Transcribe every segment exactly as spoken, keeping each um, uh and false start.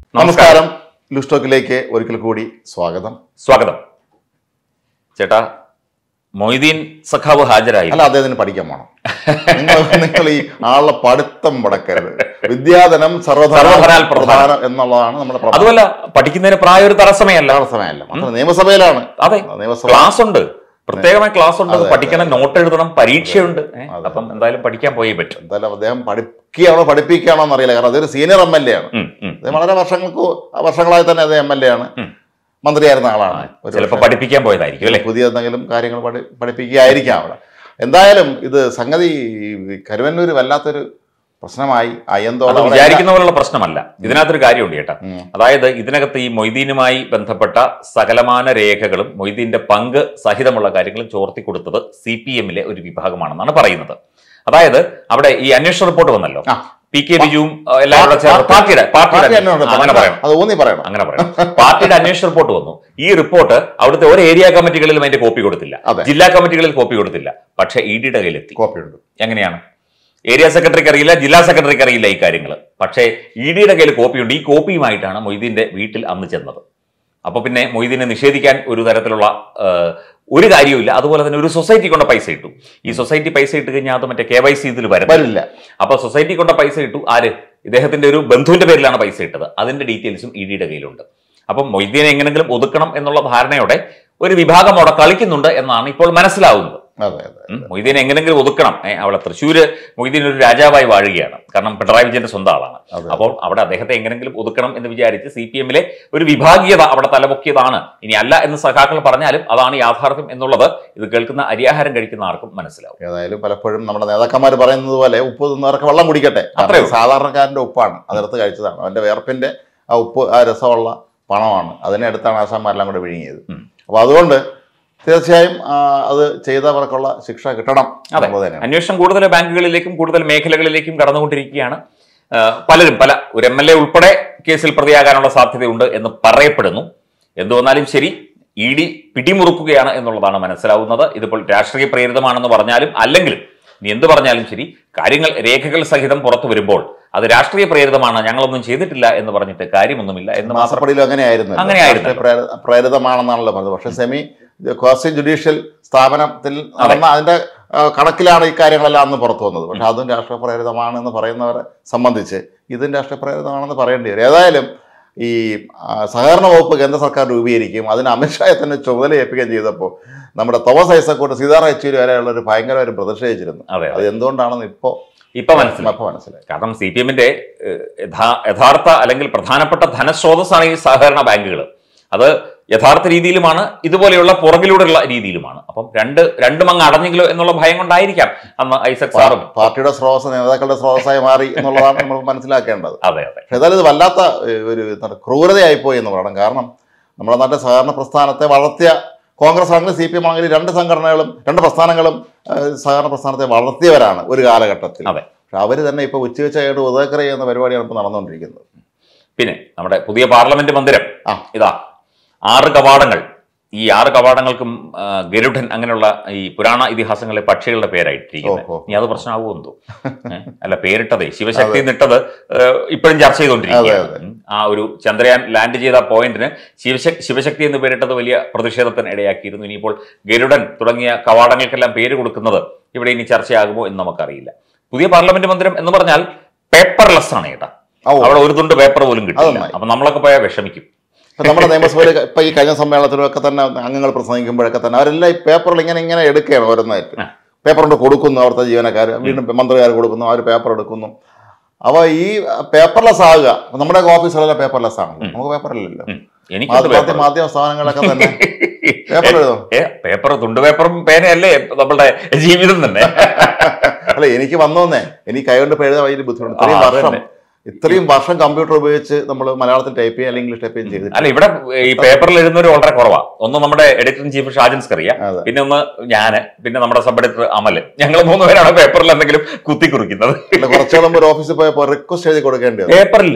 നമസ്കാരം. ലുസ്റ്റോക്കിലേക്ക് ഒരിക്കൽ കൂടി സ്വാഗതം. സ്വാഗതം ചേട്ടാ. മൊയ്തീൻ സഖാവ് ഹാജരായി. അല്ല, അദ്ദേഹത്തിന് പഠിക്കാൻ പോണം. നിങ്ങൾ നിങ്ങൾ ഈ ആളുടെ പഠിത്തം മുടക്കരുത്. വിദ്യാധനം സർവധനാൽ പ്രധാനം എന്നുള്ളതാണ് നമ്മുടെ. അതുമല്ല, പഠിക്കുന്നതിന് പ്രായം ഒരു തടസ്സമേയല്ല. തടസ്സമേയല്ല. മാത്രം നിയമസഭയിലാണ്. അതെ, ക്ലാസ് ഉണ്ട്, പ്രത്യേകമായി ക്ലാസ് ഉണ്ട്, പഠിക്കണം, നോട്ട് എഴുതണം, പരീക്ഷയുണ്ട്. അപ്പം എന്തായാലും പഠിക്കാൻ പോയേ പറ്റും. എന്തായാലും അദ്ദേഹം പഠിക്കുകയാണോ പഠിപ്പിക്കുകയാണോ എന്നറിയില്ല. കാരണം അതൊരു സീനിയർ എം എൽ എ ആണ്. അദ്ദേഹം വളരെ വർഷങ്ങൾക്ക് വർഷങ്ങളായി തന്നെ അദ്ദേഹം എം എൽ എ ആണ്, മന്ത്രിയായിരുന്ന ആളാണ്. ചിലപ്പോൾ പഠിപ്പിക്കാൻ പോയതായിരിക്കും അല്ലെ, പുതിയ എന്തെങ്കിലും കാര്യങ്ങൾ പഠി പഠിപ്പിക്കുകയായിരിക്കാം അവിടെ. എന്തായാലും ഇത് സംഗതി കരുവന്നൂർ വല്ലാത്തൊരു പ്രശ്നമായി. അയ്യന്തോളം വിചാരിക്കുന്ന പോലുള്ള പ്രശ്നമല്ല. ഇതിനകത്തൊരു കാര്യമുണ്ട് ചേട്ടാ. അതായത് ഇതിനകത്ത് ഈ മൊയ്തീനുമായി ബന്ധപ്പെട്ട സകലമാന രേഖകളും മൊയ്തീന്റെ പങ്ക് സഹിതമുള്ള കാര്യങ്ങളും ചോർത്തി കൊടുത്തത് സി പി എമ്മിലെ ഒരു വിഭാഗമാണെന്നാണ് പറയുന്നത്. അതായത് അവിടെ ഈ അന്വേഷണ റിപ്പോർട്ട് വന്നല്ലോ, പി കെ ബിജുവും എല്ലാവരും പാർട്ടിയുടെ പാർട്ടിയുടെ അങ്ങനെ പറയണം അങ്ങനെ പറയണം പാർട്ടിയുടെ അന്വേഷണ റിപ്പോർട്ട് വന്നു. ഈ റിപ്പോർട്ട് അവിടുത്തെ ഒരു ഏരിയ കമ്മിറ്റികളിലും അതിന്റെ കോപ്പി കൊടുത്തില്ല, ജില്ലാ കമ്മിറ്റികളിൽ കോപ്പി കൊടുത്തില്ല. പക്ഷെ ഇ ഡിയുടെ കയ്യിലെത്തി. കോപ്പിയുണ്ട്. എങ്ങനെയാണ്? ഏരിയ സെക്രട്ടറിക്ക് അറിയില്ല, ജില്ലാ സെക്രട്ടറിക്ക് അറിയില്ല ഈ കാര്യങ്ങൾ. പക്ഷേ ഇ ഡിയുടെ കയ്യിൽ കോപ്പിയുണ്ട്. ഈ കോപ്പിയുമായിട്ടാണ് മൊയ്തീന്റെ വീട്ടിൽ അന്ന് ചെന്നത്. അപ്പൊ പിന്നെ മൊയ്തീനെ നിഷേധിക്കാൻ ഒരു തരത്തിലുള്ള ഒരു കാര്യവുമില്ല. അതുപോലെ തന്നെ ഒരു സൊസൈറ്റി കൊണ്ട പൈസ ഇട്ടു. ഈ സൊസൈറ്റി പൈസ ഇട്ട് കഴിഞ്ഞാൽ അത് മറ്റേ കെ വൈ സി ഇതിൽ വരില്ല. അപ്പൊ സൊസൈറ്റി കൊണ്ട പൈസ ഇട്ടു. ആര്? ഇദ്ദേഹത്തിന്റെ ഒരു ബന്ധുവിന്റെ പേരിലാണ് പൈസ ഇട്ടത്. അതിന്റെ ഡീറ്റെയിൽസും ഇ ഡിയുടെ കയ്യിലുണ്ട്. അപ്പം മൊയ്തീനെ എങ്ങനെങ്കിലും ഒതുക്കണം എന്നുള്ള ധാരണയോടെ ഒരു വിഭാഗം അവിടെ കളിക്കുന്നുണ്ട് എന്നാണ് ഇപ്പോൾ മനസ്സിലാവുന്നത്. മൊയ്തീനെ എങ്ങനെങ്കിലും ഒതുക്കണം. അവിടെ തൃശ്ശൂര് മൊയ്തീൻ ഒരു രാജാവായി വാഴുകയാണ്. കാരണം പിണറായി വിജയന്റെ സ്വന്തം ആളാണ്. അപ്പോൾ അവിടെ അദ്ദേഹത്തെ എങ്ങനെങ്കിലും ഒതുക്കണം എന്ന് വിചാരിച്ച് സി പി എമ്മിലെ ഒരു വിഭാഗീയത അവിടെ തലപൊക്കിയതാണ്. ഇനി അല്ല എന്ന് സഖാക്കൾ പറഞ്ഞാലും അതാണ് യാഥാർത്ഥ്യം എന്നുള്ളത് ഇത് കേൾക്കുന്ന അരിയാഹാരം കഴിക്കുന്ന ആർക്കും മനസ്സിലാവും. ഏതായാലും പലപ്പോഴും നമ്മുടെ നേതാക്കന്മാർ പറയുന്നത് പോലെ ഉപ്പ് തിന്നവർക്ക് വെള്ളം കുടിക്കട്ടെ. അത്രയും സാധാരണക്കാരന്റെ ഉപ്പാണ്, അതെടുത്ത് കഴിച്ചതാണ്. അവന്റെ വേർപ്പിന്റെ ആ ഉപ്പ്, ആ രസമുള്ള പണമാണ്. അതിനെ അടുത്താണ് ആശാന്മാരെല്ലാം കൂടെ വിഴുങ്ങിയത്. അപ്പൊ അതുകൊണ്ട് തീർച്ചയായും അത് ചെയ്തവർക്കുള്ള ശിക്ഷ കിട്ടണം. അന്വേഷണം കൂടുതൽ ബാങ്കുകളിലേക്കും കൂടുതൽ മേഖലകളിലേക്കും കടന്നുകൊണ്ടിരിക്കുകയാണ്. പലരും പല ഒരു എം എൽ എ ഉൾപ്പെടെ കേസിൽ പ്രതിയാകാനുള്ള സാധ്യതയുണ്ട് എന്ന് പറയപ്പെടുന്നു. എന്തു വന്നാലും ശരി, ഇ ഡി പിടിമുറുക്കുകയാണ് എന്നുള്ളതാണ് മനസ്സിലാവുന്നത്. ഇതിപ്പോൾ രാഷ്ട്രീയ പ്രേരിതമാണെന്ന് പറഞ്ഞാലും അല്ലെങ്കിലും ഇനി എന്ത് പറഞ്ഞാലും ശരി, കാര്യങ്ങൾ രേഖകൾ സഹിതം പുറത്തു വരുമ്പോൾ അത് രാഷ്ട്രീയ പ്രേരിതമാണ്, ഞങ്ങളൊന്നും ചെയ്തിട്ടില്ല എന്ന് പറഞ്ഞിട്ട് കാര്യമൊന്നുമില്ല എന്ന് മാസപ്പടിയിലും അങ്ങനെയായിരുന്നു അങ്ങനെയായിരുന്നു പ്രേരിതമാണെന്നാണല്ലോ പറഞ്ഞത്. പക്ഷെ സെമി ക്വാസി ജുഡീഷ്യൽ സ്ഥാപനത്തിൽ നടന്ന അതിന്റെ കണക്കിലാണ് ഈ കാര്യങ്ങളെല്ലാം അന്ന് പുറത്തു വന്നത്. പക്ഷെ അതും രാഷ്ട്രീയ പ്രേരിതമാണെന്ന് പറയുന്നവരെ സംബന്ധിച്ച് ഇതും രാഷ്ട്രീയ പ്രേരിതമാണെന്ന് പറയേണ്ടി വരും. ഏതായാലും ഈ സഹകരണ വകുപ്പ് കേന്ദ്ര സർക്കാർ രൂപീകരിക്കും, അതിന് അമിത്ഷായെ തന്നെ ചുമതല ഏൽപ്പിക്കുകയും ചെയ്തപ്പോൾ നമ്മുടെ തോമസ് ഐസക്കോട്ട്, സീതാറാം യെച്ചൂരി വരെയുള്ള ഒരു ഭയങ്കരമായിട്ട് പ്രതിഷേധിച്ചിരുന്നു. അത് എന്തുകൊണ്ടാണെന്ന് ഇപ്പോൾ ഇപ്പൊ മനസ്സിലായി ഇപ്പൊ മനസ്സിലായി കാരണം സി പി എമ്മിന്റെ യഥാർത്ഥ അല്ലെങ്കിൽ പ്രധാനപ്പെട്ട ധനസ്രോതസ്സാണ് ഈ സഹകരണ ബാങ്കുകൾ. അത് യഥാർത്ഥ രീതിയിലുമാണ്, ഇതുപോലെയുള്ള പുറകിലൂടെയുള്ള രീതിയിലുമാണ്. അപ്പം രണ്ട് രണ്ടും അങ്ങ് അടഞ്ഞെങ്കിലോ എന്നുള്ള ഭയം കൊണ്ടായിരിക്കാം അന്ന് ഐസക് സാറും പാർട്ടിയുടെ സ്രോതസ് നേതാക്കളുടെ സ്രോതസ്സായി മാറി എന്നുള്ളതാണ് നമ്മൾ മനസ്സിലാക്കേണ്ടത്. അതെ അതെ പക്ഷെ ഏതായാലും ഇത് വല്ലാത്ത ഒരു ക്രൂരതയായിപ്പോയി എന്ന് പറയണം. കാരണം നമ്മുടെ നാട്ടിലെ സഹകരണ പ്രസ്ഥാനത്തെ വളർത്തിയ കോൺഗ്രസ് ആണെങ്കിലും സി പി എം ആണെങ്കിലും രണ്ട് സംഘടനകളും രണ്ട് പ്രസ്ഥാനങ്ങളും സഹകരണ പ്രസ്ഥാനത്തെ വളർത്തിയവരാണ് ഒരു കാലഘട്ടത്തിൽ. അതെ. പക്ഷെ അവർ തന്നെ ഇപ്പോൾ ഉച്ചവെച്ചായിട്ട് ഉദയക്കര ചെയ്യുന്ന പരിപാടിയാണ് ഇപ്പോൾ നടന്നുകൊണ്ടിരിക്കുന്നത്. പിന്നെ നമ്മുടെ പുതിയ പാർലമെന്റ് മന്ദിരം ഇതാ ആറ് കവാടങ്ങൾ. ഈ ആറ് കവാടങ്ങൾക്കും ഗരുഡൻ അങ്ങനെയുള്ള ഈ പുരാണ ഇതിഹാസങ്ങളിലെ പക്ഷികളുടെ പേരായിട്ടിരിക്കുന്നത്. ഇനി അത് പ്രശ്നമാകുമെന്തോ? അല്ല, പേരിട്ടതേ ശിവശക്തി എന്നിട്ടത് ഇപ്പോഴും ചർച്ച ചെയ്തുകൊണ്ടിരിക്കുകയാണ്. ആ ഒരു ചന്ദ്രയാൻ ലാൻഡ് ചെയ്ത പോയിന്റിന് ശിവശക്തി ശിവശക്തി എന്ന് പേരിട്ടത് വലിയ പ്രതിഷേധത്തിന് ഇടയാക്കിയിരുന്നു. ഇനിയിപ്പോൾ ഗരുഡൻ തുടങ്ങിയ കവാടങ്ങൾക്കെല്ലാം പേര് കൊടുക്കുന്നത് ഇവിടെ ഇനി ചർച്ചയാകുമോ എന്ന് നമുക്കറിയില്ല. പുതിയ പാർലമെന്റ് മന്ദിരം എന്ന് പറഞ്ഞാൽ പേപ്പർലെസ് ആണ് കേട്ടാ. അവിടെ ഒരു തുണ്ട് പേപ്പർ പോലും കിട്ടില്ല. അപ്പൊ നമ്മളൊക്കെ പോയാൽ വിഷമിക്കും. നമ്മുടെ നിയമസഭയിൽ ഇപ്പൊ ഈ കഴിഞ്ഞ സമ്മേളനത്തിലൊക്കെ തന്നെ അംഗങ്ങൾ പ്രസംഗിക്കുമ്പോഴൊക്കെ തന്നെ അവരെല്ലാം ഈ പേപ്പറിൽ ഇങ്ങനെ ഇങ്ങനെ എടുക്കുകയാണ്. ഓരോന്നായിട്ട് പേപ്പർ കൊണ്ട് കൊടുക്കുന്നു, അവിടുത്തെ ജീവനക്കാർ വീണ്ടും മന്ത്രിമാർ കൊടുക്കുന്നു, അവർ പേപ്പർ എടുക്കുന്നു. അപ്പോൾ ഈ പേപ്പർലെസ് ആകുക. നമ്മുടെ ഓഫീസുകളെല്ലാം പേപ്പർലെസ് ആണ്, നമുക്ക് പേപ്പറില്ലല്ലോ. മാധ്യമ സ്ഥാപനങ്ങളൊക്കെ തന്നെ പേപ്പർ എഴുതും. പേപ്പർ തുണ്ട് പേപ്പറും പേനയല്ലേ നമ്മുടെ ജീവിതം തന്നെ. അല്ല, എനിക്ക് വന്നോന്നേ, എനിക്ക് കൈകൊണ്ട് എഴുതാൻ വലിയ ബുദ്ധിമുട്ട്. ഇത്രയും വർഷം ഇത്രയും വർഷം കമ്പ്യൂട്ടർ ഉപയോഗിച്ച് നമ്മൾ മലയാളത്തിൽ ടൈപ്പ് ചെയ്യാൻ അല്ലെങ്കിൽ ഇംഗ്ലീഷ് ടൈപ്പ് ചെയ്യാൻ ചെയ്തിട്ട് അല്ല, ഇവിടെ ഈ പേപ്പറിൽ എഴുതുന്നവർ വളരെ കുറവാണ്. ഒന്ന് നമ്മുടെ editor in chief Shajan Skariah, പിന്നെ ഒന്ന് ഞാന്, പിന്നെ നമ്മുടെ സബ് എഡിറ്റർ അമല്. ഞങ്ങൾ മൂന്ന് പേരാണ് പേപ്പറിൽ എന്തെങ്കിലും കുത്തി കുറിക്കുന്നത്. കുറച്ചോളം ഒരു ഓഫീസിൽ പോയപ്പോൾ റിക്വസ്റ്റ് എഴുതി കൊടുക്കേണ്ടി വരും. പേപ്പറില്ല,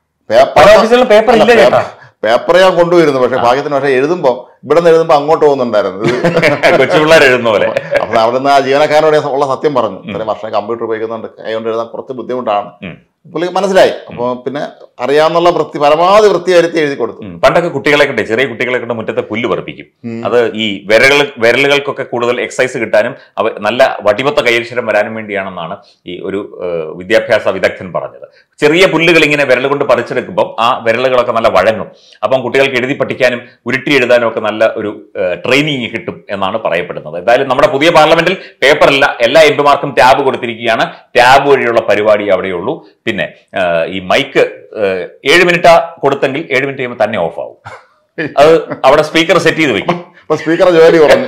ഓഫീസിൽ പേപ്പർ ഇല്ല ചേട്ടാ. പേപ്പർ ഞാൻ കൊണ്ടുവരുന്നു, പക്ഷെ ഭാഗ്യത്തിന് പക്ഷെ എഴുതുമ്പോൾ ഇവിടെ നിന്ന് എഴുതുമ്പോൾ അങ്ങോട്ട് പോകുന്നുണ്ടായിരുന്നു, കൊച്ചു പിള്ളേർ എഴുതുന്ന പോലെ. അപ്പൊ അവിടെ നിന്ന് ആ ജീവനക്കാരോട് ഉള്ള സത്യം പറഞ്ഞു, ഇത്രയും വർഷം കമ്പ്യൂട്ടർ ഉപയോഗിക്കുന്നുണ്ട്, കൈകൊണ്ട് എഴുതാൻ കുറച്ച് ബുദ്ധിമുട്ടാണ്, പുള്ളിക്ക് മനസ്സിലായി. അപ്പോൾ പിന്നെ അറിയാവുന്നുള്ള വൃത്തി പരമാവധി വൃത്തി വരുത്തി എഴുതി കൊടുത്തു. പണ്ടൊക്കെ കുട്ടികളെ കൊണ്ട് ചെറിയ കുട്ടികളെ കൊണ്ട് മുറ്റത്തെ പുല്ല് പറപ്പിക്കും. അത് ഈ വിരലുകൾ വിരലുകൾക്കൊക്കെ കൂടുതൽ എക്സസൈസ് കിട്ടാനും അവ നല്ല വടിവത്ത കൈയക്ഷരം വരാനും വേണ്ടിയാണെന്നാണ് ഈ ഒരു വിദ്യാഭ്യാസ വിദഗ്ധൻ പറഞ്ഞത്. ചെറിയ പുല്ലുകൾ ഇങ്ങനെ വിരൽ കൊണ്ട് പറിച്ചെടുക്കുമ്പോൾ ആ വിരലുകളൊക്കെ നല്ല വഴങ്ങും. അപ്പം കുട്ടികൾക്ക് എഴുതി പഠിക്കാനും ഉരുട്ടി എഴുതാനും ഒക്കെ നല്ല ഒരു ട്രെയിനിങ് കിട്ടും എന്നാണ് പറയപ്പെടുന്നത്. എന്തായാലും നമ്മുടെ പുതിയ പാർലമെന്റിൽ പേപ്പറില്ല, എല്ലാ എം പിമാർക്കും ടാബ് കൊടുത്തിരിക്കുകയാണ്. ടാബ് വഴിയുള്ള പരിപാടി അവിടെയുള്ളൂ. പിന്നെ ഈ മൈക്ക് ഏഴ് മിനിറ്റ് കൊടുത്തെങ്കിൽ ഏഴ് മിനിറ്റ് കഴിയുമ്പോൾ തന്നെ ഓഫ് ആവും. അത് അവിടെ സ്പീക്കർ സെറ്റ് ചെയ്ത് വെക്കും. സ്പീക്കർ ജോലി കുറഞ്ഞു.